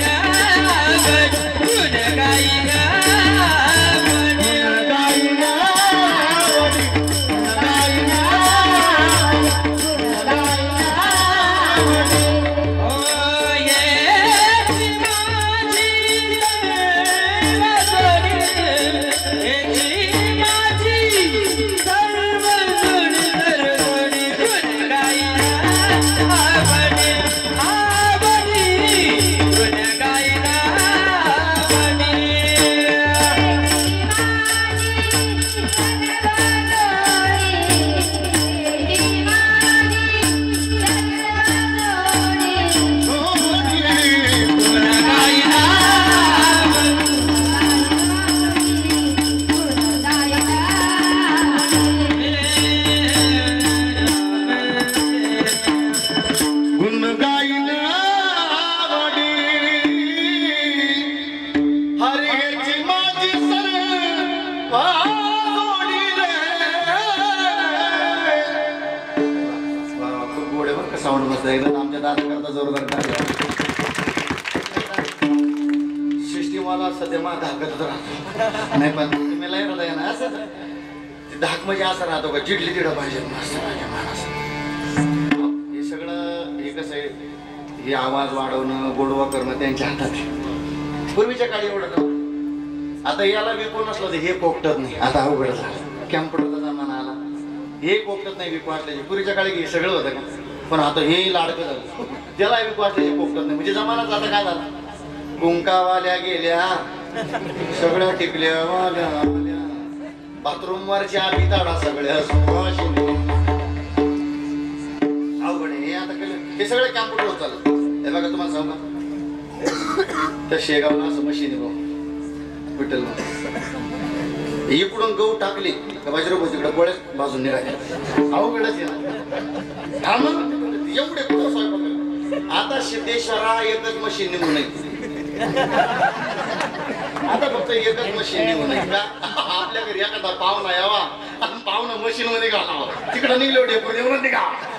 जोरदार टाळ्या. सिस्टीमवाला सध्या मा धाकतच राहतो नाही पण तुम्ही लय राहता ना असं ते धाक म्हणजे असं राहतो का चिडली तिडं पाहिजे मस्त माझ्या माणसं. हे सगळं हे कसं आहे हे आवाज वाढवणं गोडवा करणं त्यांच्या हातात आहे. पूर्वीच्या काळी एवढं नव्हतं. आता याला विकून नसलं तर हे कोकटत नाही. आता अवघड झालं कॅम्प्युटरचा जमाना आला हे कोकटत नाही विकू असल्याचे. पूर्वीच्या काळी हे सगळं होतं का पण आता हे लाडकं झालं त्याला विकू असल्याचे कोकटत नाही. म्हणजे जमानाच आता काय झाला कुंकावाल्या गेल्या सगळ्या टिकल्या वाल्या बाथरूम वरच्या बिताडा सगळ्या अवघड हे आता केलं हे सगळं कॅम्प्युटर चाललं. हे बघा तुम्हाला सांगू का त्या शेगावला असं मशीन आहे भाऊ विठ्ठल इकडून गहू टाकली का बाजूला तिकडे गोळ्याच बाजून निघाले अवघडच आहे ना. हा मग एवढे कुठं स्वयंपाक आता सिद्धेश्वरा एकच मशीन निघून नाही आता फक्त एकच मशीन निघून नाही का आपल्या घरी एखादा पाहुणा यावा आणि पाहुणा मशीन मध्ये घालावा तिकडे निघले डेपूर येऊन निघा.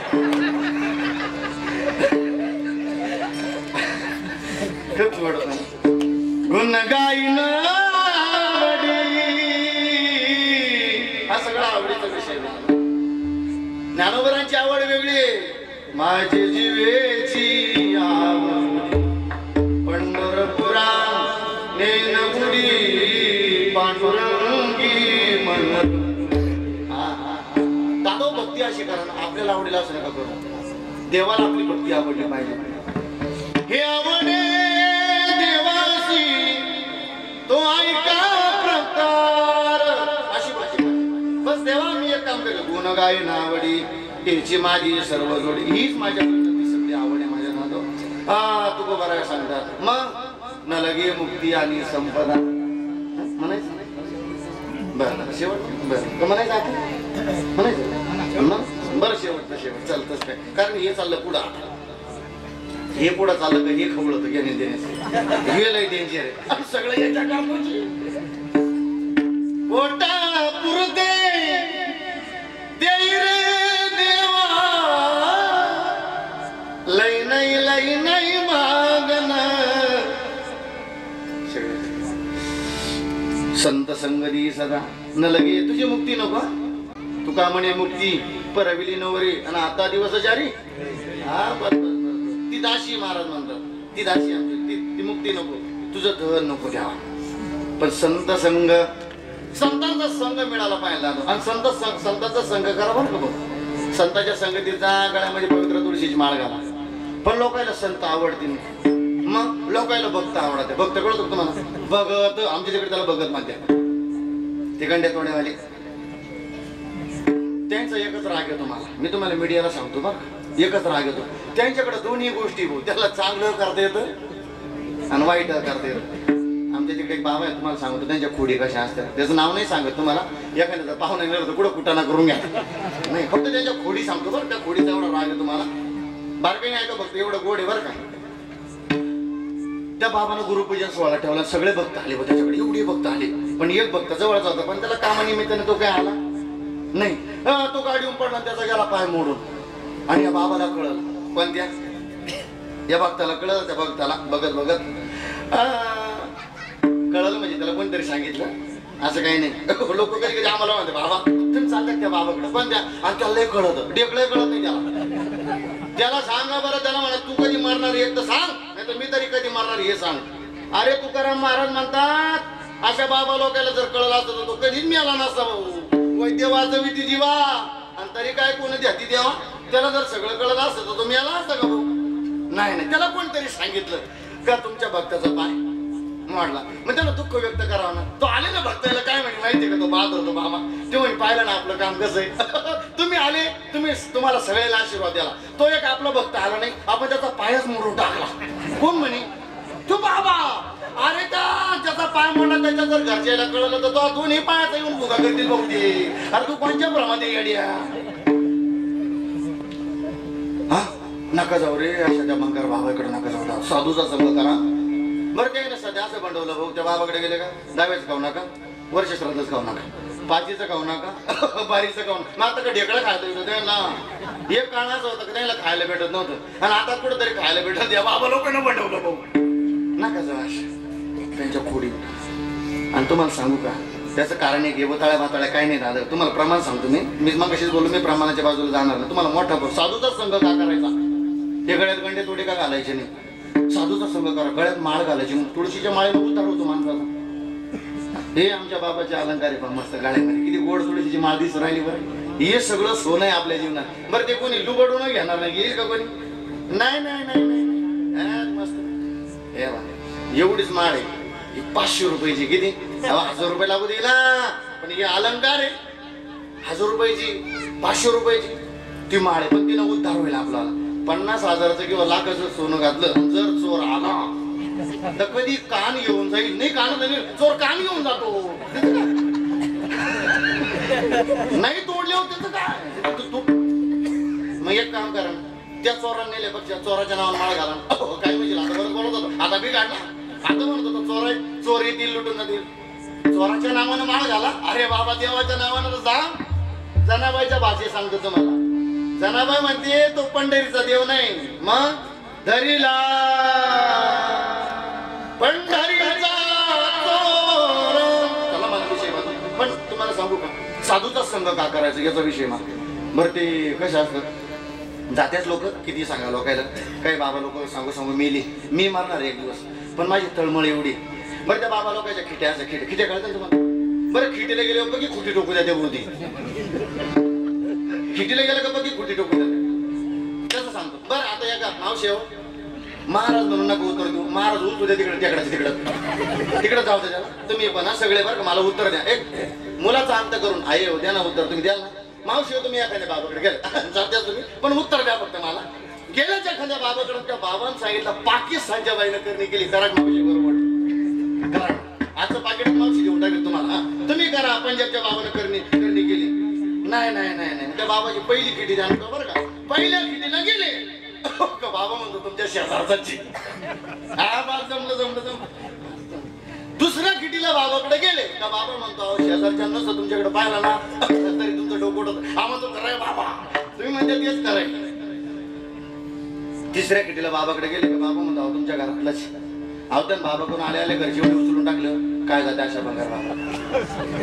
खूप वाटत गुण गाईन हा सगळा आवडीचा विषय. ज्ञानोबरांची आवड वेगळी माझी जीवेची आवड पंढरपुरा नेनपुरी पांडुरंगी मन. दादा भक्ती अशी करा आपल्याला आवडीला असं नका करू. देवाला आपली भक्ती आवडली पाहिजे. हे आवडे देवासी तो ऐका प्रकार अशी भाषा बस. देवा मी एक काम केलं गुण गाय नावडी त्याची माझी सर्व जोडी हीच माझ्या सगळी आवड आहे माझ्या नादो. हा तू बरं सांगतात मग न लगे मुक्ती आणि संपदा म्हणायचं बरं शेवट बरं का म्हणायचं आपण म्हणायचं मग बरं शेवटचं शेवट चालतंच काय कारण हे चाललं पुढं हे पुढं चाललं का हे खवळत घेणे देण्याचं हे लय डेंजर आहे सगळं याच्या कामाची. पोटा पुरते देई रे देवा लई नाही लई नाही मागण. संत संगती सदा न लगे तुझी मुक्ती नको तुका म्हणे मुक्ती परविली नवरी आणि आता दिवस जारी. हा बरोबर ती दाशी महाराज म्हणतात ती दाशी आमची ती ती मुक्ती नको तुझं धन नको द्यावा. पण संत संघ संतांचा संघ मिळाला पाहिजे आणि संत संतांचा संघ करा बरं का बघ. संतांच्या संगतीचा गळ्यामध्ये पवित्र तुळशीची माळ घाला. पण लोकांना संत आवडतील मग लोकांना भक्त आवडते. भक्त कळतो तुम्हाला भगत आमच्या तिकडे त्याला भगत म्हणतात ते गंड्या तोड्यावाले त्यांचा एकच राग येतो. मला मी तुम्हाला मीडियाला सांगतो बरं एकच राग येतो त्यांच्याकडे दोन्ही गोष्टी भाऊ. त्याला चांगलं करता येतं आणि वाईट करता येतं. आमच्या तिकडे एक बाबा आहे तुम्हाला सांगतो त्यांच्या खोडी कशा असतात त्याचं नाव नाही सांगत तुम्हाला. एखाद्याचा पाहुणा गेलं तर कुठं कुटाणा करून घ्या नाही फक्त त्यांच्या खोडी सांगतो बरं. त्या खोडीचा एवढा राग आहे तुम्हाला बारकाई नाही का फक्त एवढं गोड आहे बरं का. त्या बाबानं गुरुपूजन सोहळा ठेवला सगळे भक्त आले व त्याच्याकडे एवढे भक्त आले पण एक भक्त जवळचा होता पण त्याला कामानिमित्ताने तो काय आला नाही. तो गाडीहून पडला त्याचा गेला पाय मोडून आणि या बाबाला कळलं पण त्या या भक्ताला कळलं त्या भक्ताला बघत बघत कळलं म्हणजे त्याला कोणतरी सांगितलं असं काही नाही. लोक कधी कधी आम्हाला म्हणते बाबा तुम्ही चालतात त्या बाबाकडे पण त्या आणि त्याला लय कळत डेकलंय कळत नाही त्याला. त्याला सांगा बरं त्याला म्हणा तू कधी मरणार एक तर सांग नाही तर मी तरी कधी मरणार हे सांग. अरे तुकाराम महाराज म्हणतात अशा बाबा लोकांना जर कळलं असतं तर तो कधीच मिळाला नसता भाऊ. वैद्य वाचवी ती जीवा आणि तरी काय कोणी द्याती द्यावा. त्याला जर सगळं कळलं असतं तर तो मिळाला असता का भाऊ. नाही नाही त्याला कोणतरी सांगितलं का तुमच्या भक्ताचा पाय मोडला मग त्याला दुःख व्यक्त करावं ना. तो आले ना भक्ताला काय म्हणे माहितीये का तो बहादूर होतो बाबा ते म्हणे पाहिलं ना आपलं काम कसं आहे. तुम्ही आले तुम्ही तुम्हाला सगळ्याला आशीर्वाद द्याला. तो एक आपला भक्त आला नाही आपण त्याचा पायच मोडून टाकला. कोण म्हणे तू बाबा. अरे का त्याचा पाय मोडला त्याच्या जर घरच्याला कळलं तर तो दोन्ही पायाचा येऊन भुगा करतील बघते. अरे तू कोणत्या भ्रमात येड्या हा नका जाऊ रे अशा त्या मंगार बाबाकडे नका जाऊ. साधूचा संग करा बरं काही ना सध्या असं बंडवलं भाऊ त्या बाबाकडे गेले का दहाव्याचं खाऊ नका वर्ष श्राद्धच खाऊ नका पाचीचं खाऊ नका बारीचं खाऊ नका. मग आता का ढेकळं खायचं ना एक काळ असं होतं की त्याला खायला भेटत नव्हतं आणि आता कुठेतरी खायला भेटत या बाबा लोकांना बनवलं भाऊ नका जाऊ त्यांच्या खोडी. आणि तुम्हाला सांगू का त्याचं कारण एक बताळ्या बाताळ्या काही नाही दादा. तुम्हाला प्रमाण सांगतो मी मी मग कशीच बोललो मी प्रमाणाच्या बाजूला जाणार नाही. तुम्हाला मोठा साधूचा संघ का करायचा ते गळ्यात गंडे तोडे का घालायचे नाही. साधूचा संघ करा गळ्यात माळ घालायची मग तुळशीच्या माळेला उतार होतो माणसाचा. हे आमच्या बाबाचे अलंकार आहे पण मस्त गाड्यामध्ये किती गोड तुळशीची माळ दिसून राहिली बरं. हे सगळं सोनं आहे आपल्या जीवनात. बरं ते कोणी लुबडून घेणार नाही येईल का कोणी. नाही नाही नाही नाही मस्त हे बा एवढीच माळ आहे पाचशे रुपयाची किती हजार रुपये लागू देईल पण हे अलंकार आहे हजार रुपयाची पाचशे रुपयाची ती माळ आहे पण तिला उद्धार होईल आपल्याला. पन्नास हजाराचं किंवा लाखाचं सोनं घातलं जर चोर आला तर कधी कान घेऊन जाईल नाही कान चोर कान घेऊन जातो नाही तोडले होते तर काय. मग एक काम करा त्या चोरांनी नेल्यापेक्षा चोराच्या नावाने माळ घाला काय म्हणजे आता बरं बोलत होतो आता बी काढला आता म्हणत होतो चोर चोर येतील लुटून जातील चोराच्या नावानं माळ घाला. अरे बाबा देवाच्या नावानं तर जा. जनाबाईच्या भाषेत सांगतो तुम्हाला. जनाबाई म्हणते तो पंढरीचा देव नाही मग धरीला पंढरीचा चोर. चला मला विषय पण तुम्हाला सांगू का साधूचा संघ का करायचा याचा विषय मा. बरं ते कशा असतं जात्याच लोक किती सांगा लोकायला काही बाबा लोक सांगू सांगू मेली मी मारणार एक दिवस पण माझी तळमळ एवढी. बरं त्या बाबा लोकांच्या खिट्या असं खिटे खिटे कळतात तुम्हाला. बरं खिटीला गेले बघी खुटी टोकू द्या त्या बोलती खिटीला गेलं का बघी खुटी टोकू द्या कसं सांगतो. बरं आता या का मावशेव महाराज म्हणून नका उत्तर देऊ महाराज उतरू द्या तिकडे त्याकडे तिकडं तिकडं जाऊ त्याला तुम्ही पण सगळे बरं का मला उत्तर द्या. एक मुलाचा अंत करून आई हो द्या ना उत्तर तुम्ही द्याल ना. मावशी तुम्ही एखाद्या बाबाकडे गेला जात्या तुम्ही पण उत्तर द्या फक्त मला. गेल्याच्या एखाद्या बाबाकडे त्या बाबांनी सांगितलं पाकिस्तानच्या बाईनं करणी केली करा मावशी बरोबर करा आजचं पाकिट मावशी देऊन टाकेल तुम्हाला तुम्ही करा. पंजाबच्या बाबानं करणी करणी केली नाही नाही नाही नाही त्या बाबाची पहिली खिटी द्या बरं का. पहिल्या खिटीला गेले बाबा म्हणतो तुमच्या शेजारची हा बाब जमलं जमलं जमलं. दुसऱ्या खिटीला बाबाकडे गेले का बाबा म्हणतो शेजारच्या नसतं तुमच्याकडे पाहिला ना तरी तुमचं डोकं उठत हा म्हणतो कराय बाबा तुम्ही म्हणजे तेच कराय. तिसऱ्या खिटीला बाबाकडे गेले का बाबा म्हणतो तुमच्या घरातलाच अहो त्या बाबाकडून आले आले घरची एवढी उचलून टाकलं काय जाते अशा बंगार बाबा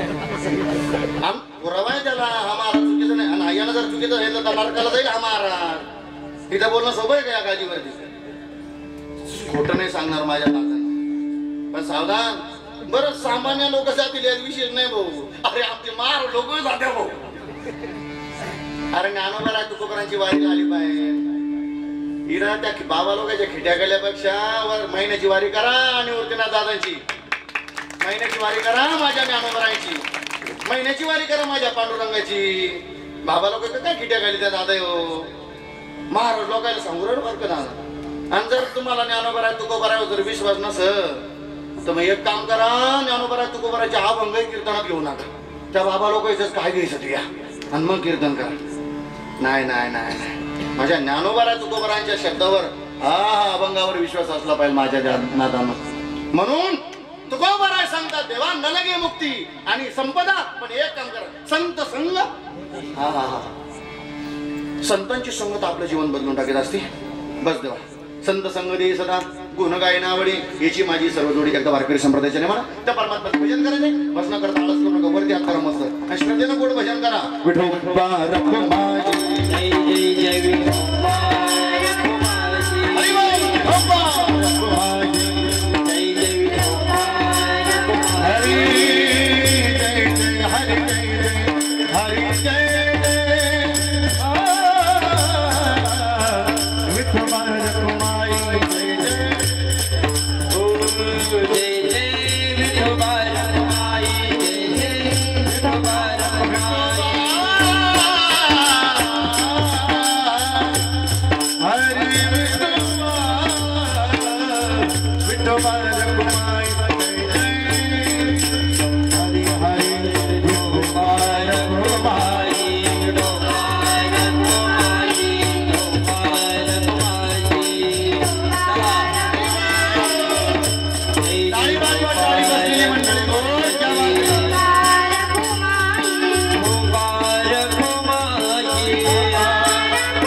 पुरावा आहे त्याला हा महाराज चुकीचं नाही आणि आय्यानं जर चुकीचं झालं तर नरकाला जाईल हा महाराज. इथं बोलणं सोबत आहे का या गादीवरती खोटं नाही सांगणार माझ्या दादांना पण सावधान. बरं सामान्य लोक जातील यात विशेष नाही भाऊ. अरे आमचे मार लोक जाते भाऊ. अरे ज्ञानोबा तुकोबरांची वारी आली पाहिजे हिरा त्या बाबा लोकांच्या खिट्या गेल्यापेक्षा वर महिन्याची वारी करा आणि वरतीनाथ दादांची महिन्याची वारी करा माझ्या ज्ञानोबरांची महिन्याची वारी करा माझ्या पांडुरंगाची. बाबा लोक काय खिट्या गाली त्या दादा हो महाराज लोकांना सांगू राहिलो बरं का दादा. आणि जर तुम्हाला ज्ञानोबराय तुकोबराय जर विश्वास नसेल तर मग एक काम करा ज्ञानोबराय तुकोबरायच्या अभंग कीर्तनात घेऊ नका. त्या बाबा लोकांचं काय घ्यायचं घ्या आणि मग कीर्तन करा. नाही नाही नाही नाही माझ्या ज्ञानोबराय तुकोबरांच्या शब्दावर हा हा अभंगावर विश्वास असला पाहिजे माझ्या नादानं. म्हणून तुकोबराय सांगतात देवा न लगे मुक्ती आणि संपदा पण एक काम करा संत संग हा हा हा संतांची संगत आपलं जीवन बदलून टाकत असते. बस देवा संत संग दे सदा गुण गायना आवडी याची माझी सर्व जोडी एकदा वारकरी संप्रदायाच्या नाही म्हणा त्या परमात्म्याचं भजन करायचे भजन करता आळस करू नका वरती हात करा मस्त आणि श्रद्धेनं गोड भजन करा. विठोबा रखुमाई जय जय जय विठोबा रखुमाई हरी बोल विठोबा रखुमाई जय जय विठोबा हरी जय जय हरी जय हरी जय विठोबा रखुमाई जय जय जय जय विठोबा रखुमाई जय जय विठोबा रखुमाई हरी विठोबा विठोबा रखुमाई जय जय हरी हरी विठोबा रखुमाई विठोबा रखुमाई विठोबा रखुमाई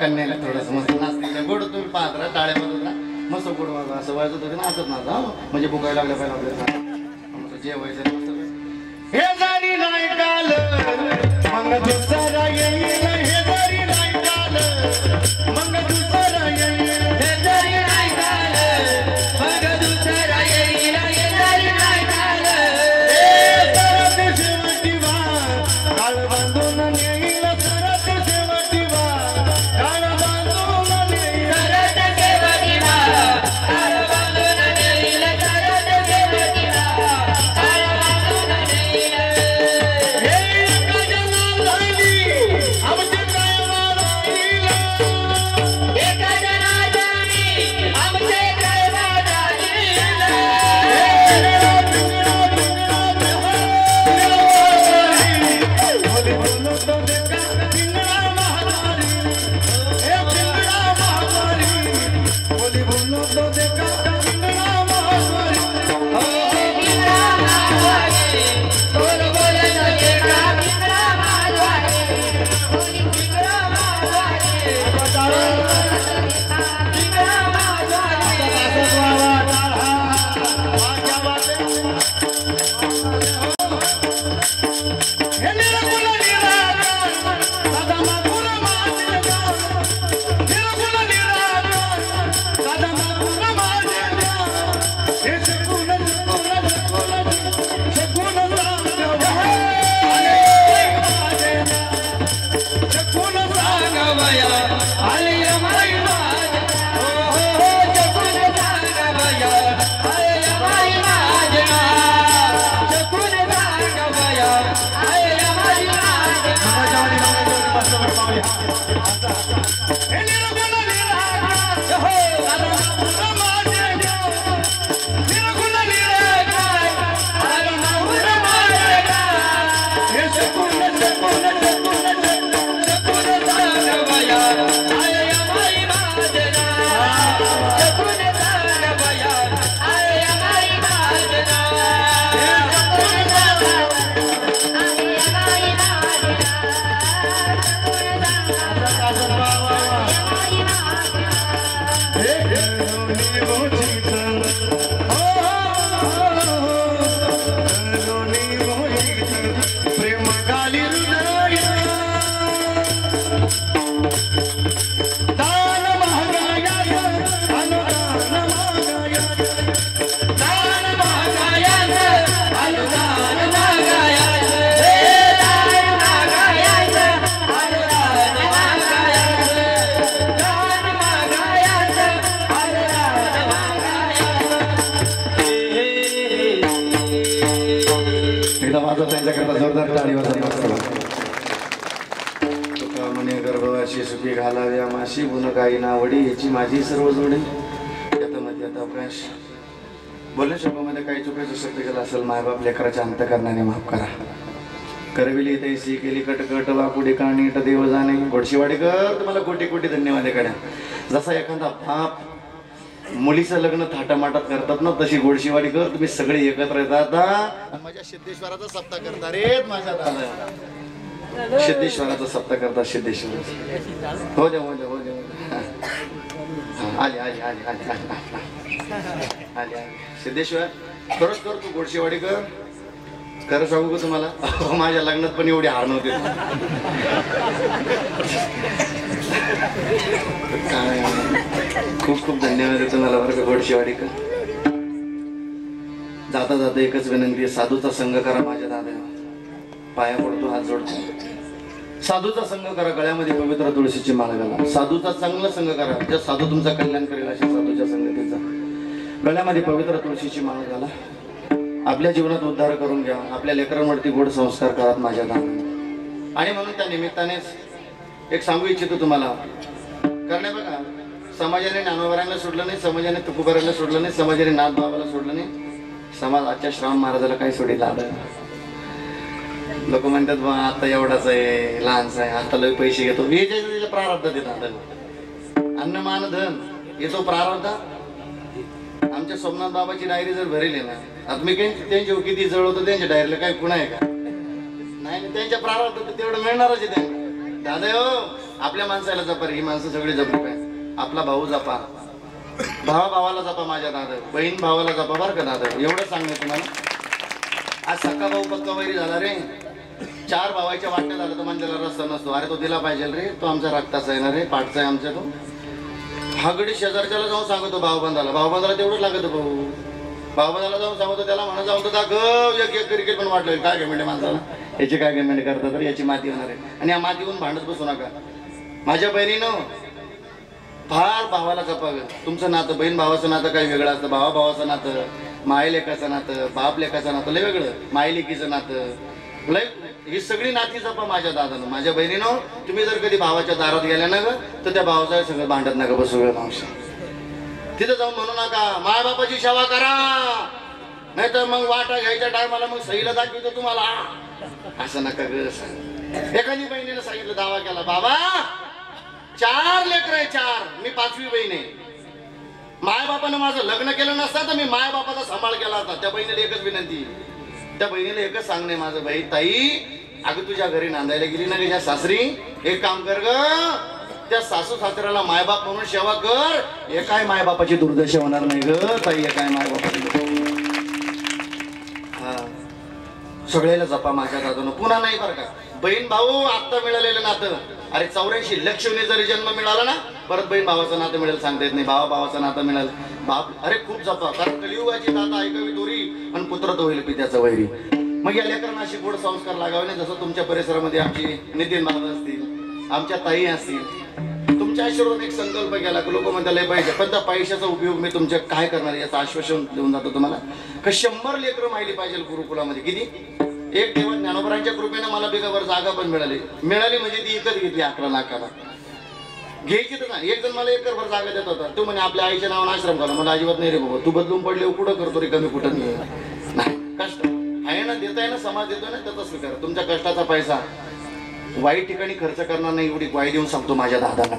कन्याला थोडस मस्त नाचते गोड तुम्ही पाहत राहा टाळ्या वाजत राहा मस्त गोड वाजवा असं वाजत होते नाचत ना जा म्हणजे बुकायला लागलं पाहिजे आपल्याला जेवायचं मस्त हे जरी नाही काल मग दुसरा येईल हे जरी नाही काल मग दुसरा येईल हे जरी नाही काल मग दुसरा येईल हे जरी नाही काल सरत शेवटी वा काळ बांधून येईल सरत शेवटी वा काळ बांधून येईल सरत शेवटी वा काळ बांधून येईल सरत शेवटी वा काळ बांधून येईल हे गजना झाली आमची प्रेमाला एका जनाजानी आमचे दैवत आलेलं. त्यांच्याकरता जोरदार टाळी वाजवा तुका म्हणे गर्भवाशी सुखी घालावी माशी गुण काही नावडी याची माझी सर्व जोडी यातामध्ये आता अवकाश बोलण्या शब्दामध्ये काही चुकायचं शब्द केला असेल मायबाप लेकराच्या अंत करण्याने माफ करा करविली तैसी केली कटकट वाकुडी काणीट देव जाणे गोडशीवाडीकर तुम्हाला कोटी कोटी धन्यवाद कडा जसा एखादा बाप मुलीचं लग्न थाटामाटात करतात ना तशी गोडशीवाडीकर तुम्ही सगळे एकत्र येतात माझ्या सिद्धेश्वराचा सप्ताह करता रे माझ्या दादा सिद्धेश्वराचा सप्ताह करता सिद्धेश्वर हो द्या हो द्या हो द्या आले आले आले आले आले आले सिद्धेश्वर खरंच कर तू गोडशीवाडीकर खरं सांगू का तुम्हाला माझ्या लग्नात पण एवढी हार नव्हती खूप खूप धन्यवाद आहे तुम्हाला बरं का गोडशीवाडीकर जाता जाता एकच विनंती आहे साधूचा संग करा माझ्या दादा पाया पडतो हात जोडतो साधूचा संग करा गळ्यामध्ये पवित्र तुळशीची माळ घाला साधूचा चांगला संग करा ज्या साधू तुमचा कल्याण करेल अशा साधूच्या संगतीचा गळ्यामध्ये पवित्र तुळशीची माळ घाला आपल्या जीवनात उद्धार करून घ्या आपल्या लेकरांवरती गोड संस्कार करा माझ्या दादा आणि म्हणून त्या निमित्तानेच एक सांगू इच्छितो तुम्हाला करणे बघा समाजाने ज्ञानोबारांना सोडलं नाही समाजाने तुकोबारांना सोडलं नाही समाजाने नाथ बाबाला सोडलं नाही समाज आजच्या श्रावण महाराजाला काही सोडी आलं लोक म्हणतात बा आता एवढाच आहे लहानच आहे आता लय पैसे घेतो हे जे प्रारब्ध देतात अन्न मान धन येतो प्रारब्ध आमच्या सोमनाथ बाबाची डायरी जर भरेल ना आता मी काही त्यांच्या किती जवळ होतं त्यांच्या डायरीला काही खुणा आहे का नाही त्यांच्या प्रारब्ध तेवढं मिळणारच आहे त्यांना दादा हो आपल्या माणसाला जपा रे, ही माणसं सगळी जपली पाहिजे. आपला भाऊ जपा, भावा भावाला जपा माझ्या दादा, बहीण भावाला जपा बरं का दादा, एवढं सांगणे तुम्हाला. आज सक्का भाऊ पक्का वैरी झाला रे, चार भावाच्या वाटण्या झालं तर म्हणजे रस्ता नसतो. अरे तो दिला पाहिजे रे, तो आमचा रक्ताचा आहे ना रे, पाठचा आहे आमच्या. तो हागडी शेजारच्याला जाऊन सांगतो भाऊबंदाला, भाऊबंदाला तेवढंच लागत भाऊ, भाऊबंदाला जाऊन सांगतो त्याला म्हणा जाऊन तर ग एक एक क्रिकेट पण वाटलं काय गेमेंट माणसाला, याची काय गेमेंट करतात तर याची माती होणार आहे. आणि या मातीहून भांडत बसू नका. माझ्या बहिणीनं फार भावाला जपावं. तुमचं नातं बहीण भावाचं नातं काही वेगळं असतं, भावा भावाचं नातं, माय लेकाचं नातं, बाप लेकाचं नातं लय वेगळं, माय लेकीचं नातं लय. ही सगळी नाती जपा माझ्या दादानं. माझ्या बहिणीनं तुम्ही जर कधी भावाच्या दारात गेल्या ना ग तर त्या भावाचं सगळं भांडत नका बसू वेळ मावशी. तिथं जाऊन म्हणू नका माय बापाची सेवा करा, नाही तर मग वाटा घ्यायच्या टायमाला मग सहीला दाखवतो तुम्हाला, असं नका ग. एखादी बहिणीनं सांगितलं दावा केला, बाबा चार लेकर आहे चार, मी पाचवी बहीण आहे, माय बापानं माझं लग्न केलं नसतं तर मी माय बापाचा सांभाळ केला होता. त्या बहिणीला एकच विनंती, त्या बहिणीला एकच सांगणे माझं, बाई ताई अगं तुझ्या घरी नांदायला गेली ना तुझ्या सासरी, एक काम कर ग, त्या सासू सासऱ्याला मायबाप म्हणून सेवा कर, एकाय मायबापाची दुर्दशा होणार नाही ग ताई, एकाय मायबापाची. हा सगळ्याला जपा माझ्या दादानं. पुन्हा नाही बरं का, बहीण भाऊ आत्ता मिळालेलं नातं, अरे चौऱ्याऐंशी लक्ष्मी जरी जन्म मिळाला ना परत बहीण भावाचं नातं मिळेल सांगता येत नाही, भावा भावाचं नातं मिळेल. बाप अरे खूप जपा, कारण कलियुगाची दाता ऐकावी दोरी आणि पुत्र तो होईल पित्याचं वैरी. मग या लेकरांना अशी गोड संस्कार लागावे ना, जसं तुमच्या परिसरामध्ये आमची नितीन बाबा असतील, आमच्या ताई असतील, तुमच्या आशीर्वाद एक संकल्प केला की लोक म्हणतात लय पैसे, पण त्या पैशाचा उपयोग मी तुमच्या काय करणार याचं आश्वासन देऊन जातो तुम्हाला. का शंभर लेकरं माहिली पाहिजे गुरुकुलामध्ये. किती एक देवा ज्ञानोबरांच्या कृपेने मला बिगावर जागा पण मिळाली, मिळाली म्हणजे ती एकच घेतली अकरा लाखाला. घ्यायची तर नाही, एक जण मला एकरभर जागा देत होता, तो म्हणे आपल्या आईच्या नावानं आश्रम करा. मला अजिबात नाही रे बाबा, तू बदलून पडले कुठं करतो रे कमी, कुठं नाही. कष्ट आहे ना, देताय ना, समाज देतोय ना, त्याचा स्वीकार. तुमच्या कष्टाचा पैसा वाईट ठिकाणी खर्च करणार नाही एवढी ग्वाही देऊन सांगतो माझ्या दादाला.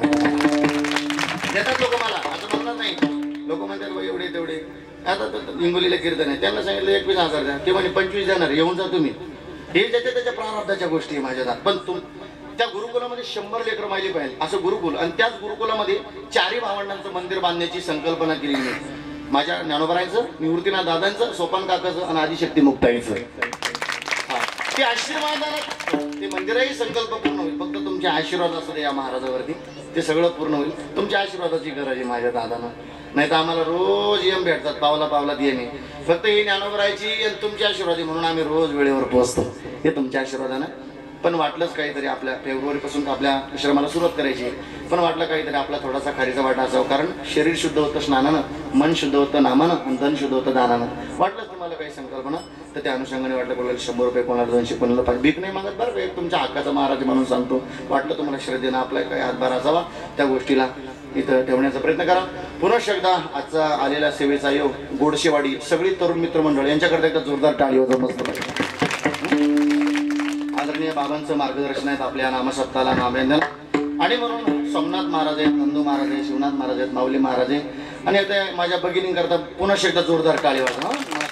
देतात लोक मला, असं म्हणणार नाही. लोक म्हणतात बाई एवढे तेवढे. आता हिंगोलीला कीर्तन आहे, त्यांना सांगितलं एकवीस हजार द्या, ते म्हणे पंचवीस देणार, येऊन जा तुम्ही. हे ज्याच्या त्याच्या प्रारब्धाच्या गोष्टी आहे माझ्या दादा. पण तुम त्या गुरुकुलामध्ये शंभर लेकरं माहिली पाहिजे असं गुरुकुल, आणि त्याच गुरुकुलामध्ये चारही भावंडांचं मंदिर बांधण्याची संकल्पना केली मी. माझ्या ज्ञानोबरांचं, निवृत्तीनाथ दादांचं, सोपान काकाचं आणि आदिशक्ती मुक्ताईचं. हा ते आशीर्वादानं ते मंदिरही संकल्प पूर्ण होईल. फक्त तुमचे आशीर्वाद असू दे या महाराजावरती, ते सगळं पूर्ण होईल. तुमच्या आशीर्वादाची गरज आहे माझ्या दादांना. नाही तर आम्हाला रोज यम भेटतात, पावला पावलात येणे. फक्त ही ज्ञानोबरायची आणि तुमची आशीर्वादी म्हणून आम्ही रोज वेळेवर पोहोचतो, हे तुमच्या आशीर्वादानं. पण वाटलंच काहीतरी आपल्या फेब्रुवारीपासून आपल्या आश्रमाला सुरुवात करायची, पण वाटलं काहीतरी आपला थोडासा खारीचा वाटा असावा. कारण शरीर शुद्ध होतं स्नानानं, मन शुद्ध होतं नामानं आणि धन शुद्ध होतं दानानं. वाटलंच तुम्हाला काही संकल्पना तर त्या अनुषंगाने वाटलं कोणाला शंभर रुपये, कोणाला दोनशे, कोणाला पाच. भीक नाही मागत बरं, एक तुमच्या हक्काचा महाराज म्हणून सांगतो. वाटलं तुम्हाला श्रद्धेनं आपला काही हातभार असावा त्या गोष्टीला इथं ठेवण्याचा प्रयत्न करा. पुनश्च एकदा आजचा आलेला सेवेचा योग गोडशेवाडी सगळी तरुण मित्रमंडळ यांच्याकडे एकदा जोरदार टाळी वाजवत मस्त. आदरणीय बाबांचं मार्गदर्शन आहेत आपल्या नामसप्ताला, नामयंदाला. आणि म्हणून सोमनाथ महाराज आहेत, नंदू महाराज आहेत, शिवनाथ महाराज आहेत, माऊली महाराज आहेत. आणि आता माझ्या भगिनींकरता पुनश्च एकदा जोरदार टाळी वाजवा.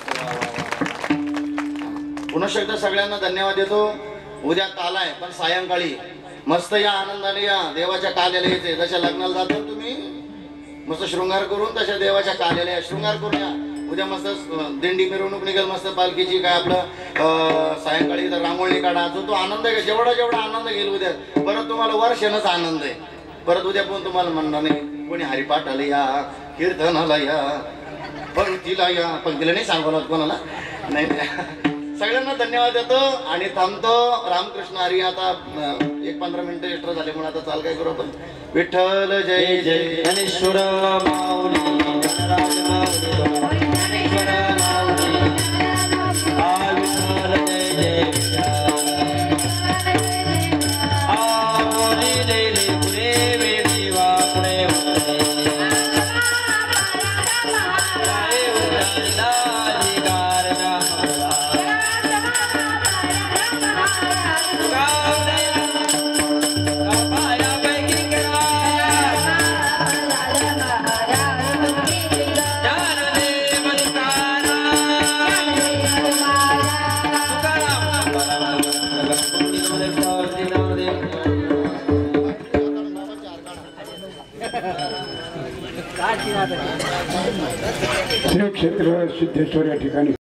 पुनश्च एकदा सगळ्यांना धन्यवाद देतो. उद्या काल आहे पण सायंकाळी मस्त या आनंदाने या देवाच्या काल्याला यायचे. जशा लग्नाला जातो तुम्ही मस्त शृंगार करून, तशा देवाच्या काल्याला या, शृंगार करून या. उद्या मस्त दिंडी मिरवणूक निघेल मस्त पालखीची, काय आपलं सायंकाळी तर रांगोळी काढा. जो तो आनंद आहे, जेवढा जेवढा आनंद घेईल उद्या परत तुम्हाला वर्षानच आनंद आहे. परत उद्या पण तुम्हाला म्हणणार नाही कोणी हरिपाठाला या, कीर्तनाला या, पंक्तीला या. पंक्तीला नाही सांगवलं कोणाला नाही. सगळ्यांना धन्यवाद देतो आणि थांबतो. रामकृष्ण हरी. आता एक पंधरा मिनिटं एक्स्ट्रा झाले म्हणून आता चाल काय करू आपण. विठ्ठल जय जय ज्ञानेश्वर माऊली, ज्ञानराज माऊली, ज्ञानेश्वर माऊली, आ विठ्ठल जय जय आ मोरी लेले पुरे वेडी वापुणे होते काय उरला अधिकार ना Jana श्री क्षेत्र सिद्धेश्वर या ठिकाणी